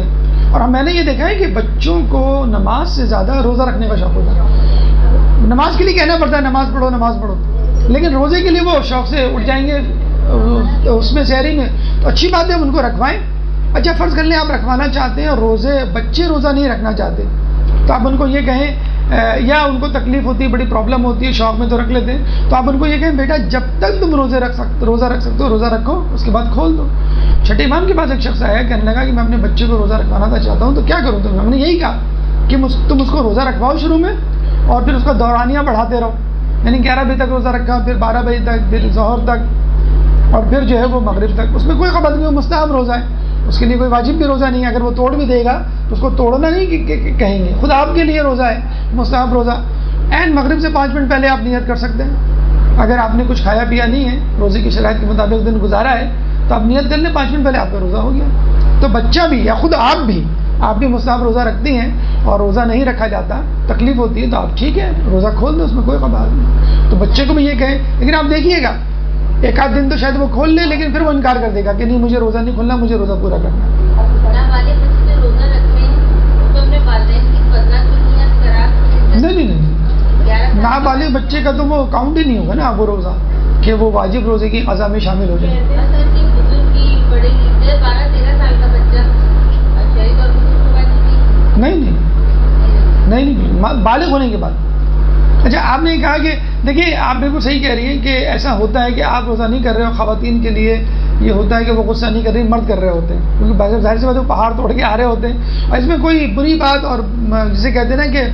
اور میں نے یہ دیکھا ہے کہ بچوں کو نماز سے زیادہ روزہ رکھنے کا شوق ہوتا ہے. نماز کے لیے کہنا پڑتا ہے نماز پڑھو، لیکن روزے کے لیے وہ شوق سے اٹھ جائیں گے اس میں سحری میں. تو اچھی بات ہے ان کو رکھوائیں. اچھا فرض کر لیں آپ رکھوانا چاہتے ہیں اور بچے روزہ نہیں رکھنا چاہتے تو آپ ان کو یہ کہیں، یا ان کو تکلیف ہوتی ہے، بڑی پرابلم ہوتی ہے، شوق میں تو رکھ لیتے ہیں، تو آپ ان کو یہ کہیں بیٹا جب تک تم روزہ رکھ سکتے ہو روزہ رکھو، اس کے بعد کھول دو. چھٹے امام کے پاس ایک شخص آیا کہنے لگا کہ میں اپنے بچے کو روزہ رکھوانا تھا چاہتا ہوں تو کیا کروں. تو ہم نے یہی کہا کہ تم اس کو روزہ رکھواؤ شروع میں اور پھر اس کا دورانیہ بڑھاتے رہو، یعنی 11 بجے تک روزہ رکھا، پھر 12 بجے تک، پھر ظہر تک، اور پھر جو ہے وہ مغرب تک. اس میں کوئی خبر نہیں، وہ مستحب روزہ ہے، اس کے لیے کوئی واجب بھی روزہ نہیں ہے. اگر وہ توڑ بھی دے گا تو اس کو توڑنا نہیں کہیں گے، خود آپ کے لیے روزہ ہے، مستحب روزہ. عین مغرب سے 5 منٹ پہلے آپ نیت کر سکتے ہیں. اگر آپ نے کچھ کھایا پیا نہیں ہے، روزے کی شرائط کے مطابق دن گزارا ہے، تو آپ نیت کر لیں، 5 منٹ پہلے آپ کا روزہ ہو گیا. تو بچہ بھی یا خود آپ بھی مستحب روزہ رکھتی ہیں اور روزہ نہیں رکھا جاتا، تکلیف ہوتی ہے، تو آپ ٹھیک ہے روزہ کھول دیں، اس میں کوئی خبر نہیں. تو بچے کو بھی یہ کہیں، لیکن آپ دیکھیے گا ایک آدھ دن تو شاید وہ کھول لے، لیکن پھر وہ انکار کر دے گا کہ نہیں مجھے روزہ نہیں کھولنا، مجھے روزہ پورا کرنا. نہیں، نابالغ بچے کا تو وہ کاؤنٹ ہی نہیں ہوگا نا وہ روزہ کہ وہ واجب روزے کی قضا میں شامل ہو جائے. نہیں، بالغ ہونے کے بعد. اچھا آپ نے کہا کہ دیکھیے آپ بالکل صحیح کہہ رہی ہیں کہ ایسا ہوتا ہے کہ آپ روزہ نہیں کر رہے ہو، خواتین کے لیے یہ ہوتا ہے کہ وہ غصہ نہیں کر رہی، مرد کر رہے ہوتے ہیں، کیونکہ ظاہر سی بات ہے وہ پہاڑ توڑ کے آ رہے ہوتے ہیں. اور اس میں کوئی بری بات اور جسے کہتے ہیں نا کہ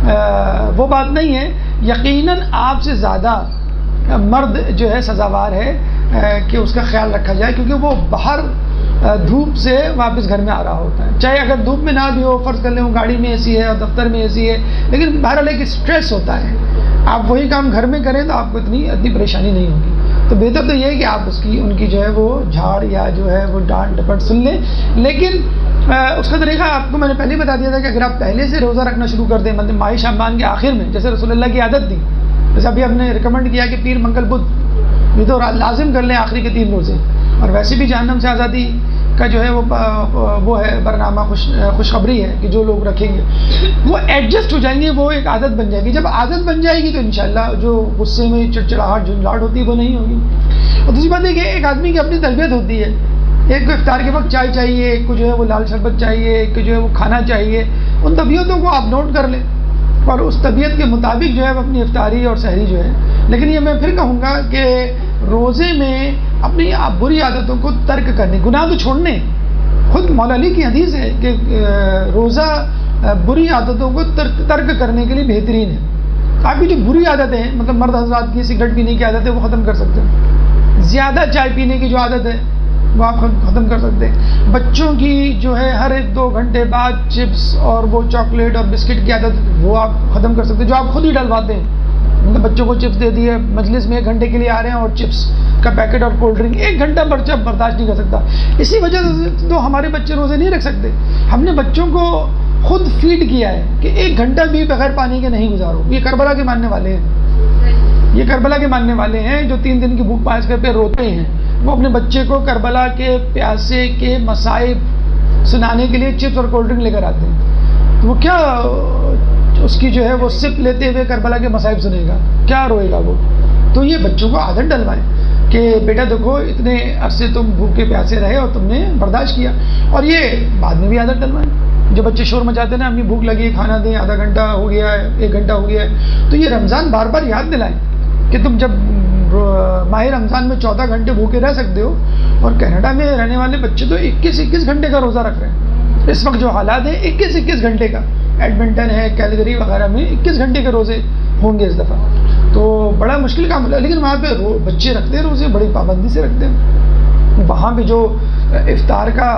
وہ بات نہیں ہے. یقیناً آپ سے زیادہ مرد جو ہے سزاوار ہے کہ اس کا خیال رکھا جائے، کیونکہ وہ باہر دھوپ سے واپس گھر میں آ رہا ہوتا ہے. چاہے اگر دھوپ میں نہ بھی ہو، فرض کر لیں وہ گاڑی میں اے سی ہے اور دفتر میں اے سی ہے، لیکن بہرحال ایک اسٹریس ہوتا ہے. آپ وہی کام گھر میں کریں تو آپ کو اتنی پریشانی نہیں ہوگی. تو بہتر تو یہ ہے کہ آپ ان کی جو ہے وہ جھاڑ یا جو ہے وہ ڈانٹ ڈپٹ سن لیں. لیکن اس کا طریقہ آپ کو میں نے پہلے ہی بتا دیا تھا کہ اگر آپ پہلے سے روزہ رکھنا شروع کر دیں، مطلب ماہ شعبان کے آخر میں، جیسے رسول اللہ کی عادت تھی، جیسے ابھی ہم نے ریکمنڈ کیا کہ پیر منگل بدھ یہ تو لازم کر لیں آخری کے 3 روزے. اور ویسے بھی جہنم سے آزادی کا جو ہے وہ ہے برنامہ، خوشخبری ہے کہ جو لوگ رکھیں گے وہ ایڈجسٹ ہو جائیں گے، وہ ایک عادت بن جائے گی. جب عادت بن جائے گی تو انشاءاللہ جو غصے میں چڑچڑاہٹ جھنجھلاہٹ ہوتی ہے وہ نہیں ہوگی. اور دوسری بات ہے کہ ایک آدمی کی اپنی تربیت ہوتی ہے. ایک کو افطار کے وقت چائے چاہیے، ایک کو جو ہے وہ لال شربت چاہیے، ایک کو جو ہے وہ کھانا چاہیے. ان طبیعتوں کو آپ نوٹ کر لیں اور اس طبیعت کے مطابق جو ہے وہ اپنی افطاری اور سحری جو ہے. لیکن یہ میں پھر کہوں گا کہ روزے میں اپنی بری عادتوں کو ترک کرنے، گناہ تو چھوڑنے. خود مولا علی کی حدیث ہے کہ روزہ بری عادتوں کو ترک کرنے کے لیے بہترین ہے. آپ کی جو بری عادتیں ہیں، مطلب مرد حضرات کی سگریٹ پینے کی عادت ہے وہ ختم کر سکتے ہیں. زیادہ چائے پینے کی جو عادت ہے وہ آپ ختم کر سکتے ہیں. بچوں کی جو ہے ہر 1-2 گھنٹے بعد چپس اور وہ چاکلیٹ اور بسکٹ کی عادت وہ آپ ختم کر سکتے ہیں، جو آپ خود ہی ڈلواتے ہیں. مطلب بچوں کو چپس دے دیے، مجلس میں 1 گھنٹے کے لیے آ رہے ہیں اور چپس کا پیکٹ اور کولڈ ڈرنک 1 گھنٹہ بچہ برداشت نہیں کر سکتا. اسی وجہ سے تو ہمارے بچے روزے نہیں رکھ سکتے. ہم نے بچوں کو خود فیڈ کیا ہے کہ 1 گھنٹہ بھی بغیر پانی کے نہیں گزارو. یہ کربلا کے ماننے والے ہیں، یہ کربلا کے ماننے والے ہیں جو 3 دن کی بھوک پاس کر پہ روتے ہیں. وہ اپنے بچے کو کربلا کے پیاسے کے مصائب سنانے کے لیے چپس اور کولڈ ڈرنک لے کر آتے ہیں. تو وہ کیا اس کی جو ہے وہ سپ لیتے ہوئے کربلا کے مصائب سنے گا، کیا روئے گا وہ. تو یہ بچوں کو عادت ڈلوائیں کہ بیٹا دیکھو اتنے عرصے تم بھوکے پیاسے رہے اور تم نے برداشت کیا. اور یہ بعد میں بھی عادت ڈلوائیں. جو بچے شور مچاتے ہیں نا امی بھوک لگی کھانا دیں، آدھا گھنٹہ ہو گیا ہے، 1 گھنٹہ ہو گیا ہے، تو یہ رمضان بار بار یاد دلائیں کہ تم جب ماہ رمضان میں 14 گھنٹے بھوکے رہ سکتے ہو. اور کینیڈا میں رہنے والے بچے تو 21 گھنٹے کا روزہ رکھ رہے ہیں. اس وقت جو حالات ہیں 21 گھنٹے کا، ایڈمنٹن ہے، کیلگری وغیرہ میں 21 گھنٹے کے روزے ہوں گے اس دفعہ. تو بڑا مشکل کام ہے، لیکن وہاں پہ بچے رکھتے ہیں روزے، بڑی پابندی سے رکھتے ہیں. وہاں پہ جو افطار کا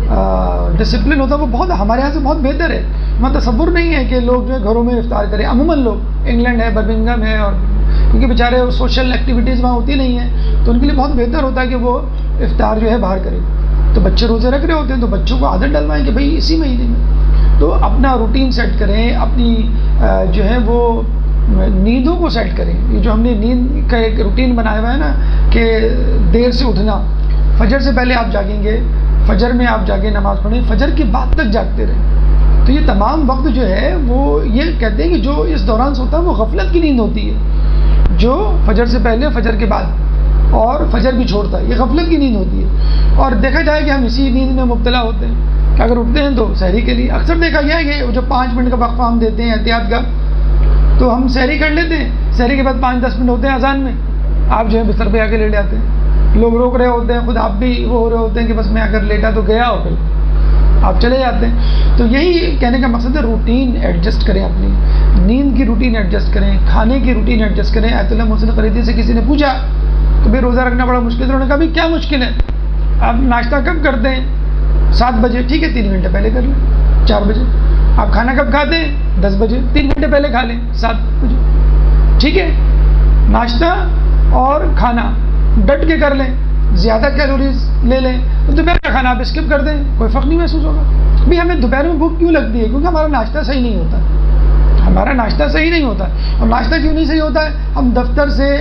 ڈسپلن ہوتا ہے وہ بہت ہمارے یہاں سے بہت بہتر ہے. وہاں تصور نہیں ہے کہ لوگ جو ہے گھروں میں افطار کریں. عموماً لوگ انگلینڈ ہے، برمنگھم ہے، اور کیونکہ بیچارے سوشل ایکٹیویٹیز وہاں ہوتی نہیں ہیں تو ان کے لیے بہت بہتر ہوتا ہے کہ وہ افطار جو ہے باہر کریں. تو بچے روزے رکھ رہے ہوتے ہیں تو بچوں کو عادت ڈلوائیں کہ بھائی اسی مہینے میں تو اپنا روٹین سیٹ کریں، اپنی جو ہے وہ نیندوں کو سیٹ کریں. یہ جو ہم نے نیند کا ایک روٹین بنایا ہوا ہے نا کہ دیر سے اٹھنا، فجر سے پہلے آپ جاگیں گے، فجر میں آپ جاگے نماز پڑھیں، فجر کی بعد تک جاگتے رہیں. تو یہ تمام وقت جو ہے وہ یہ کہتے ہیں کہ جو اس دوران سوتا ہے وہ غفلت کی نیند ہوتی ہے، جو فجر سے پہلے، فجر کے بعد اور فجر بھی چھوڑتا ہے، یہ غفلت کی نیند ہوتی ہے. اور دیکھا جائے کہ ہم اسی نیند میں مبتلا ہوتے ہیں کہ اگر اٹھتے ہیں تو سحری کے لیے اکثر دیکھا گیا ہے کہ جو 5 منٹ کا وقفہ ہم دیتے ہیں احتیاط کا، تو ہم سحری کر لیتے ہیں، سحری کے بعد 5-10 منٹ ہوتے ہیں اذان میں، آپ جو ہے بستر پہ آ کے لیٹ جاتے ہیں. لوگ روک رہے ہوتے ہیں، خود آپ بھی وہ ہو رہے ہوتے ہیں کہ بس میں اگر لیٹا تو گیا، اور پھر آپ چلے جاتے ہیں. تو یہی کہنے کا مقصد ہے روٹین ایڈجسٹ کریں، اپنی نیند کی روٹین ایڈجسٹ کریں، کھانے کی روٹین ایڈجسٹ کریں. آیت اللہ محسن قریضی سے کسی نے پوچھا کہ بھائی روزہ رکھنا بڑا مشکل ہے، انہوں نے کہا بھائی کیا مشکل ہے، آپ ناشتہ کب کرتے ہیں؟ 7 بجے، ٹھیک ہے 3 گھنٹے پہلے کر لیں. 4 بجے. آپ کھانا کب کھاتے ہیں؟ 10 بجے، 3 گھنٹے پہلے کھا لیں 7 بجے، ٹھیک ہے. ناشتہ اور کھانا ڈٹ کے کر لیں، زیادہ کیلوریز لے لیں. تو دوپہر کا کھانا آپ اسکپ کر دیں، کوئی فرق نہیں محسوس ہوگا. بھائی ہمیں دوپہر میں بھوک کیوں لگتی ہے؟ کیونکہ ہمارا ناشتہ صحیح نہیں ہوتا، ہمارا ناشتہ صحیح نہیں ہوتا. اور ناشتہ کیوں نہیں صحیح ہوتا ہے؟ ہم دفتر سے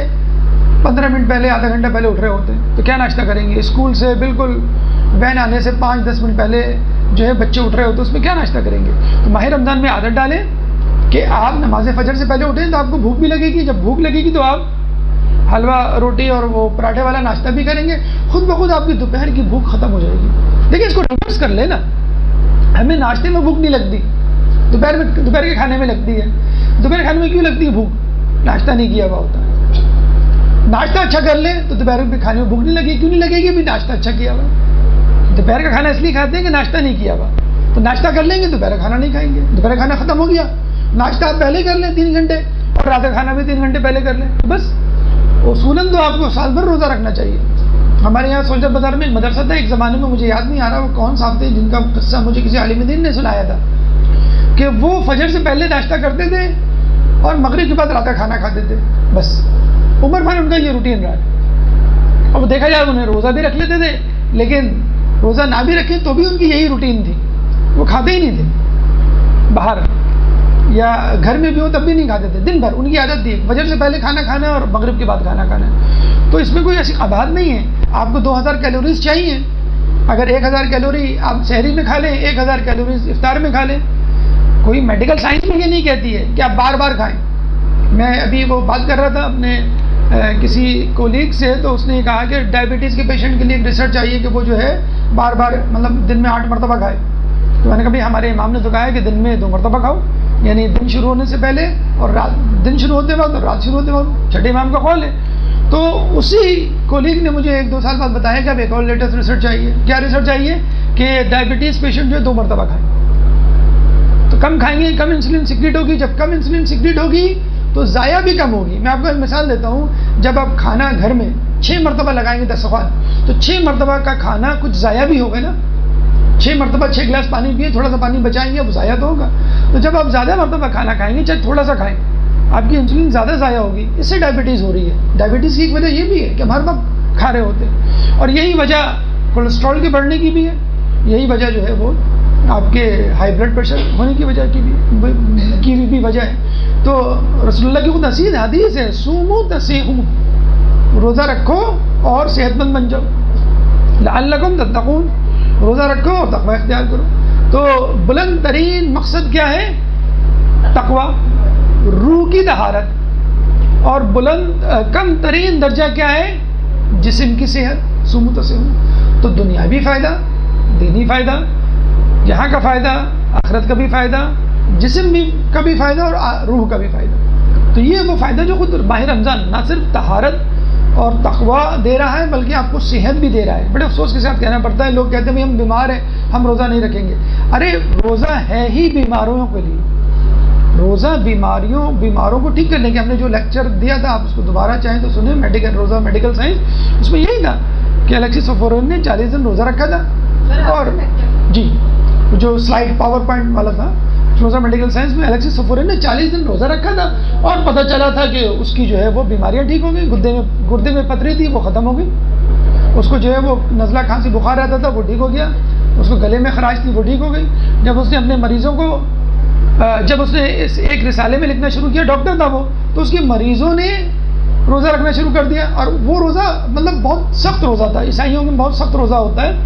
15 منٹ پہلے، آدھا گھنٹہ پہلے اٹھ رہے ہوتے ہیں، تو کیا ناشتہ کریں گے؟ اسکول سے بالکل وین آنے سے 5-10 منٹ پہلے جو ہے بچے اٹھ رہے ہوتے ہیں، اس میں کیا ناشتہ کریں گے؟ تو ماہ رمضان میں عادت ڈالیں کہ آپ نماز فجر سے پہلے اٹھیں تو آپ کو بھوک بھی لگے گی. جب بھوک لگے گی تو آپ حلوہ روٹی اور وہ پراٹھے والا ناشتہ بھی کریں گے، خود بخود آپ کی دوپہر کی بھوک ختم ہو جائے گی. دیکھیں اس کو ریورس کر لیں نا، ہمیں ناشتے میں بھوک نہیں لگتی، دوپہر کے کھانے میں لگتی ہے. دوپہر کھانے میں کیوں لگتی ہے بھوک؟ ناشتہ نہیں کیا ہوا ہوتا ہے. ناشتہ اچھا کر لیں تو دوپہر کے کھانے میں بھوک نہیں لگے. کیوں نہیں لگے گی؟ بھی ناشتہ اچھا کیا ہوا. دوپہر کا کھانا اس لیے کھاتے ہیں کہ ناشتہ نہیں کیا ہوا، تو ناشتہ کر لیں گے دوپہر کا کھانا نہیں کھائیں گے. دوپہر کا کھانا ختم ہو گیا، ناشتہ آپ پہلے کر لیں 3 گھنٹے، اور رات کا کھانا بھی 3 گھنٹے پہلے کر لیں. بس اصولاً تو آپ کو سال بھر روزہ رکھنا چاہیے. ہمارے یہاں سولجر بازار میں ایک مدرسہ تھا، ایک زمانے میں، مجھے یاد نہیں آ رہا وہ کون صاحب تھے، جن کا قصہ مجھے کسی عالم دین نے سنایا تھا کہ وہ فجر سے پہلے ناشتہ کرتے تھے اور مغرب کے بعد رات کا کھانا کھاتے تھے. بس عمر بھر ان کا یہ روٹین رہا. اور دیکھا جائے انہیں روزہ بھی رکھ لیتے تھے، لیکن روزہ نہ بھی رکھے تو بھی ان کی یہی روٹین تھی، وہ کھاتے ہی نہیں تھے. باہر یا گھر میں بھی ہو تب بھی نہیں کھاتے تھے. دن بھر ان کی عادت تھی فجر سے پہلے کھانا کھانا اور مغرب کے بعد کھانا کھانا. تو اس میں کوئی ایسی قباحت نہیں ہے. آپ کو 2000 کیلوریز چاہیے، اگر 1000 کیلوری آپ سحری میں کھا لیں، 1000 کیلوریز افطار میں کھا لیں. کوئی میڈیکل سائنس میں یہ نہیں کہتی ہے کہ آپ بار بار کھائیں. میں ابھی وہ بات کر رہا تھا اپنے کسی کولیگ سے، تو اس نے کہا کہ ڈائبٹیز کے پیشنٹ کے لیے ایک ریسرچ چاہیے کہ وہ جو ہے بار بار مطلب دن میں 8 مرتبہ کھائے. تو میں نے کہا بھائی ہمارے امام نے تو کہا ہے کہ دن میں 2 مرتبہ کھاؤ، یعنی دن شروع ہونے سے پہلے اور دن شروع ہوتے وقت اور رات شروع ہوتے وقت. چھٹے امام کا قول ہے. تو اسی کولیگ نے مجھے 1-2 سال بعد بتایا کہ اب ایک اور لیٹسٹ ریسرچ چاہیے. کیا ریسرچ چاہیے؟ کہ ڈائبٹیز پیشنٹ جو ہے 2 مرتبہ کھائیں. تو کم کھائیں گے کم انسولین سیکریٹ ہوگی. جب کم انسولین سیکریٹ ہوگی تو ضائع بھی کم ہوگی. میں آپ کو ایک مثال دیتا ہوں. جب آپ کھانا گھر میں 6 مرتبہ لگائیں گے دسترخوان، تو 6 مرتبہ کا کھانا کچھ ضائع بھی ہوگا نا. 6 مرتبہ 6 گلاس پانی پیے، تھوڑا سا پانی بچائیں گے، اب ضائع تو ہوگا. تو جب آپ زیادہ مرتبہ کھانا کھائیں گے، چاہے تھوڑا سا کھائیں، آپ کی انسولین زیادہ ضائع ہوگی. اس سے ڈائبٹیز ہو رہی ہے. ڈائبٹیز کی ایک وجہ یہ بھی ہے کہ ہم ہر وقت کھا رہے ہوتے ہیں، اور یہی وجہ کولیسٹرول کے بڑھنے کی بھی ہے. یہی وجہ جو ہے وہ آپ کے ہائی بلڈ پریشر ہونے کی وجہ کی بھی وجہ ہے. تو رسول اللہ کی خود حدیث ہے، سومو تسیحو، روزہ رکھو اور صحت مند بن جاؤ. لعلکم تتقون، روزہ رکھو اور تقوی اختیار کرو. تو بلند ترین مقصد کیا ہے؟ تقوی، روح کی طہارت. اور بلند کم ترین درجہ کیا ہے؟ جسم کی صحت. سومو تسیحو. تو دنیاوی فائدہ، دینی فائدہ، یہاں کا فائدہ، آخرت کا بھی فائدہ، جسم بھی کا بھی فائدہ اور روح کا بھی فائدہ. تو یہ وہ فائدہ جو خود ماہ رمضان نہ صرف طہارت اور تقوی دے رہا ہے بلکہ آپ کو صحت بھی دے رہا ہے. بڑے افسوس کے ساتھ کہنا پڑتا ہے، لوگ کہتے ہیں بھائی ہم بیمار ہیں ہم روزہ نہیں رکھیں گے. ارے روزہ ہے ہی بیماریوں کے لیے. روزہ بیماروں کو ٹھیک کرنے کے. ہم نے جو لیکچر دیا تھا آپ اس کو دوبارہ چاہیں تو سنیں، روزہ میڈیکل سائنس، اس میں یہی تھا کہ الیکسس سوفورن نے 40 دن روزہ رکھا تھا. اور جی جو سلائڈ پاور پوائنٹ والا تھا روزہ میڈیکل سائنس میں، الیکسس سوفورن نے 40 دن روزہ رکھا تھا، اور پتہ چلا تھا کہ اس کی جو ہے وہ بیماریاں ٹھیک ہو گئی. گردے میں پتھری تھی وہ ختم ہو گئی. اس کو جو ہے وہ نزلہ کھانسی بخار رہتا تھا وہ ٹھیک ہو گیا. اس کو گلے میں خراش تھی وہ ٹھیک ہو گئی. جب اس نے اپنے مریضوں کو جب اس نے ایک رسالے میں لکھنا شروع کیا، ڈاکٹر تھا وہ، تو اس کے مریضوں نے روزہ رکھنا شروع کر دیا. اور وہ روزہ مطلب بہت سخت روزہ تھا. عیسائیوں میں بہت سخت روزہ ہوتا ہے.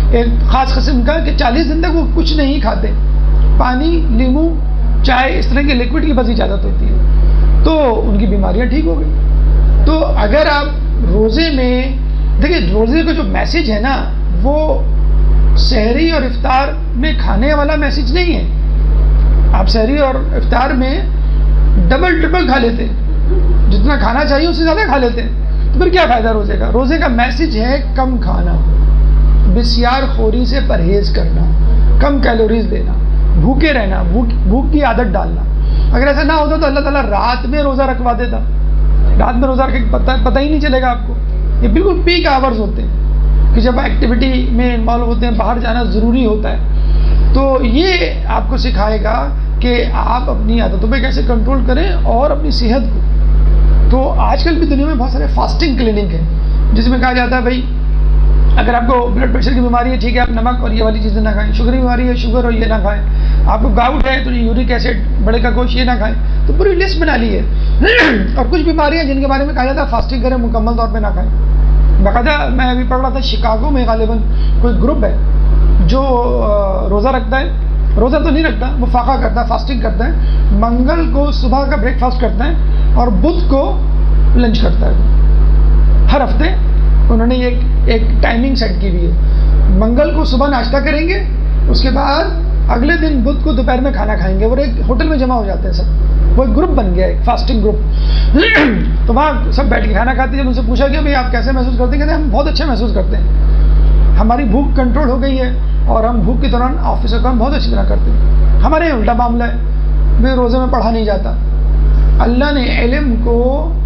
ایک خاص قسم کا کہ 40 دن تک وہ کچھ نہیں کھاتے، پانی، لیمو، چائے، اس طرح کے لکوڈ کی بس اجازت ہوتی ہے، تو ان کی بیماریاں ٹھیک ہو گئی۔ تو اگر آپ روزے میں دیکھیں، روزے کا جو میسج ہے نا وہ سحری اور افطار میں کھانے والا میسج نہیں ہے۔ آپ سحری اور افطار میں ڈبل ٹرپل کھا لیتے، جتنا کھانا چاہیے اس سے زیادہ کھا لیتے، تو پھر کیا فائدہ روزے کا؟ روزے کا میسج ہے کم کھانا، بسیار خوری سے پرہیز کرنا، کم کیلوریز لینا، بھوکے رہنا، بھوک کی عادت ڈالنا۔ اگر ایسا نہ ہوتا تو اللہ تعالیٰ رات میں روزہ رکھوا دیتا، رات میں روزہ رکھ کے پتہ ہی نہیں چلے گا آپ کو۔ یہ بالکل پیک آورز ہوتے ہیں کہ جب ایکٹیویٹی میں انوالو ہوتے ہیں، باہر جانا ضروری ہوتا ہے، تو یہ آپ کو سکھائے گا کہ آپ اپنی عادتوں پہ کیسے کنٹرول کریں اور اپنی صحت کو۔ تو آج کل بھی دنیا میں بہت سارے فاسٹنگ کلینک ہیں جس میں کہا جاتا ہے بھائی اگر آپ کو بلڈ پریشر کی بیماری ہے، ٹھیک ہے، آپ نمک اور یہ والی چیزیں نہ کھائیں، شوگر کی بیماری ہے، شوگر اور یہ نہ کھائیں، آپ کو گاؤٹ ہے تو یورک ایسڈ، بڑے کا گوشت یہ نہ کھائیں، تو پوری لسٹ بنا لی ہے۔ اور کچھ بیماریاں جن کے بارے میں کہا جاتا ہے فاسٹنگ کریں، مکمل طور پہ نہ کھائیں۔ باقاعدہ میں ابھی پڑھ رہا تھا شکاگو میں غالباً کوئی گروپ ہے جو روزہ رکھتا ہے، روزہ تو نہیں رکھتا، وہ فاقہ کرتا ہے، فاسٹنگ کرتا ہے، منگل کو صبح کا بریک فاسٹ کرتا ہے اور بدھ کو لنچ کرتا ہے۔ ہر ہفتے انہوں نے ایک ٹائمنگ سیٹ کی ہوئی ہے، منگل کو صبح ناشتہ کریں گے، اس کے بعد اگلے دن بدھ کو دوپہر میں کھانا کھائیں گے، اور ایک ہوٹل میں جمع ہو جاتے ہیں سب، وہ ایک گروپ بن گیا ہے، ایک فاسٹنگ گروپ۔ تو وہاں سب بیٹھ کے کھانا کھاتے ہیں۔ جب ان سے پوچھا گیا بھائی آپ کیسے محسوس کرتے ہیں، کہتے ہیں ہم بہت اچھا محسوس کرتے ہیں، ہماری بھوک کنٹرول ہو گئی ہے اور ہم بھوک کے دوران آفس کا کام بہت اچھی طرح کرتے ہیں۔ ہمارے یہاں الٹا معاملہ ہے، بھائی روزے میں پڑھا نہیں جاتا۔ اللہ نے علم کو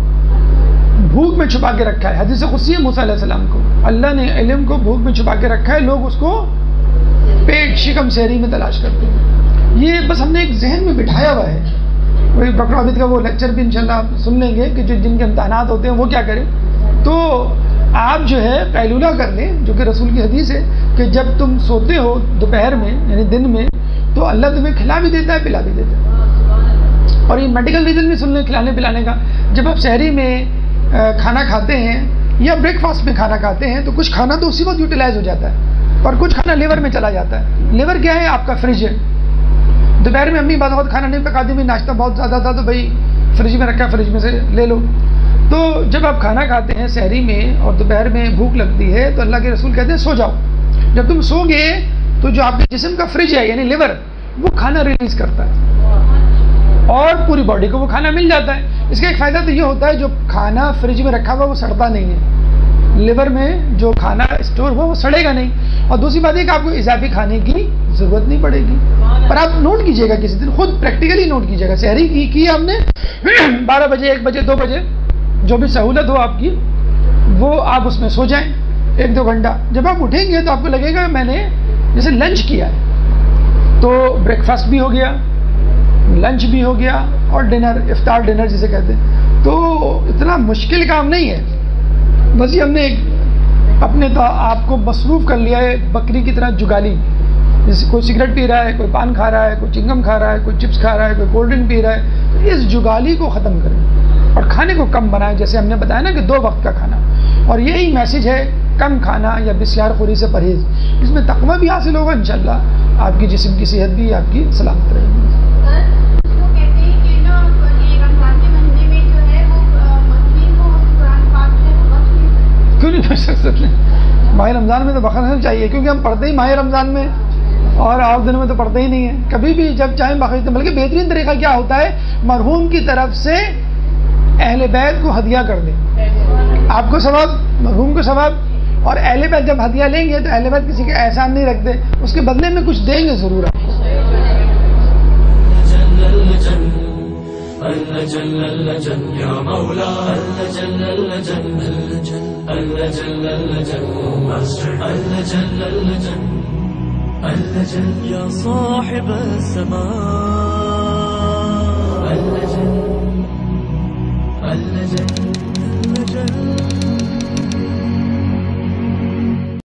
بھوک میں چھپا کے رکھا ہے، حدیث قدسی ہے موسیٰ علیہ السلام کو، اللہ نے علم کو بھوک میں چھپا کے رکھا ہے، لوگ اس کو پیٹ شکم سحری میں تلاش کرتے ہیں۔ یہ بس ہم نے ایک ذہن میں بٹھایا ہوا ہے۔ وہی ڈاکٹر عابد کا وہ لیکچر بھی انشاءاللہ آپ سن لیں گے کہ جن کے امتحانات ہوتے ہیں وہ کیا کریں۔ تو آپ جو ہے قیلولہ کر لیں، جو کہ رسول کی حدیث ہے کہ جب تم سوتے ہو دوپہر میں یعنی دن میں تو اللہ تمہیں کھلا بھی دیتا ہے، پلا بھی دیتا ہے۔ اور یہ میڈیکل ریزن بھی سن لیں کھلانے پلانے کا، جب آپ سحری میں کھانا کھاتے ہیں یا بریک فاسٹ میں کھانا کھاتے ہیں تو کچھ کھانا تو اسی وقت یوٹیلائز ہو جاتا ہے اور کچھ کھانا لیور میں چلا جاتا ہے۔ لیور کیا ہے؟ آپ کا فریج ہے۔ دوپہر میں امی بعض وقت کھانا نہیں پکاتی، بھی ناشتہ بہت زیادہ تھا تو بھائی فریج میں رکھا، فریج میں سے لے لو۔ تو جب آپ کھانا کھاتے ہیں سحری میں اور دوپہر میں بھوک لگتی ہے تو اللہ کے رسول کہتے ہیں سو جاؤ۔ جب تم سو گے تو جو آپ کے جسم کا فریج ہے یعنی لیور وہ کھانا ریلیز کرتا ہے اور پوری باڈی کو وہ کھانا مل جاتا ہے۔ اس کا ایک فائدہ تو یہ ہوتا ہے جو کھانا فریج میں رکھا ہوا وہ سڑتا نہیں ہے، لیور میں جو کھانا اسٹور ہوا وہ سڑے گا نہیں، اور دوسری بات یہ کہ آپ کو اضافی کھانے کی ضرورت نہیں پڑے گی۔ پر آپ نوٹ کیجئے گا کسی دن، خود پریکٹیکلی نوٹ کیجئے گا، سحری کی ہم نے 12 بجے 1 بجے 2 بجے جو بھی سہولت ہو آپ کی وہ آپ اس میں سو جائیں 1-2 گھنٹہ۔ جب آپ اٹھیں گے تو آپ کو لگے گا میں نے جیسے لنچ کیا ہے، تو بریک فاسٹ بھی ہو گیا، لنچ بھی ہو گیا اور ڈنر، افطار ڈنر جسے کہتے ہیں، تو اتنا مشکل کام نہیں ہے۔ بس یہ ہم نے اپنے آپ کو مصروف کر لیا ہے بکری کی طرح جگالی، جیسے کوئی سگریٹ پی رہا ہے، کوئی پان کھا رہا ہے، کوئی چنگم کھا رہا ہے، کوئی چپس کھا رہا ہے، کوئی کولڈ ڈرنک پی رہا ہے، تو اس جگالی کو ختم کریں اور کھانے کو کم بنائیں، جیسے ہم نے بتایا نا کہ 2 وقت کا کھانا، اور یہی میسج ہے کم کھانا یا بسیار خوری سے پرہیز۔ اس میں تقویٰ بھی حاصل ہوگا انشاءاللہ، آپ کی جسم کی صحت بھی آپ کی سلامت رہے گی۔ کیوں نہیں پڑھ سکتے؟ ماہ رمضان میں تو بخشنا چاہیے، کیونکہ ہم پڑھتے ہی ماہ رمضان میں اور اور دنوں میں تو پڑھتے ہی نہیں ہیں، کبھی بھی جب چاہیں بخشتے۔ بلکہ بہترین طریقہ کیا ہوتا ہے، مرحوم کی طرف سے اہل بیت کو ہدیہ کر دیں، آپ کو ثواب، مرحوم کو ثواب، اور اہل بیت جب ہدیہ لیں گے تو اہل بیت کسی کا احسان نہیں رکھتے، اس کے بدلے میں کچھ دیں گے ضرور آپ کو۔ اللہ جل اللہ جل یا مولا، اللہ جل اللہ جل اللہ جل اللہ جل اللہ جل ماسٹر، اللہ جل اللہ جل اللہ جل یا صاحب السماء، اللہ جل اللہ جل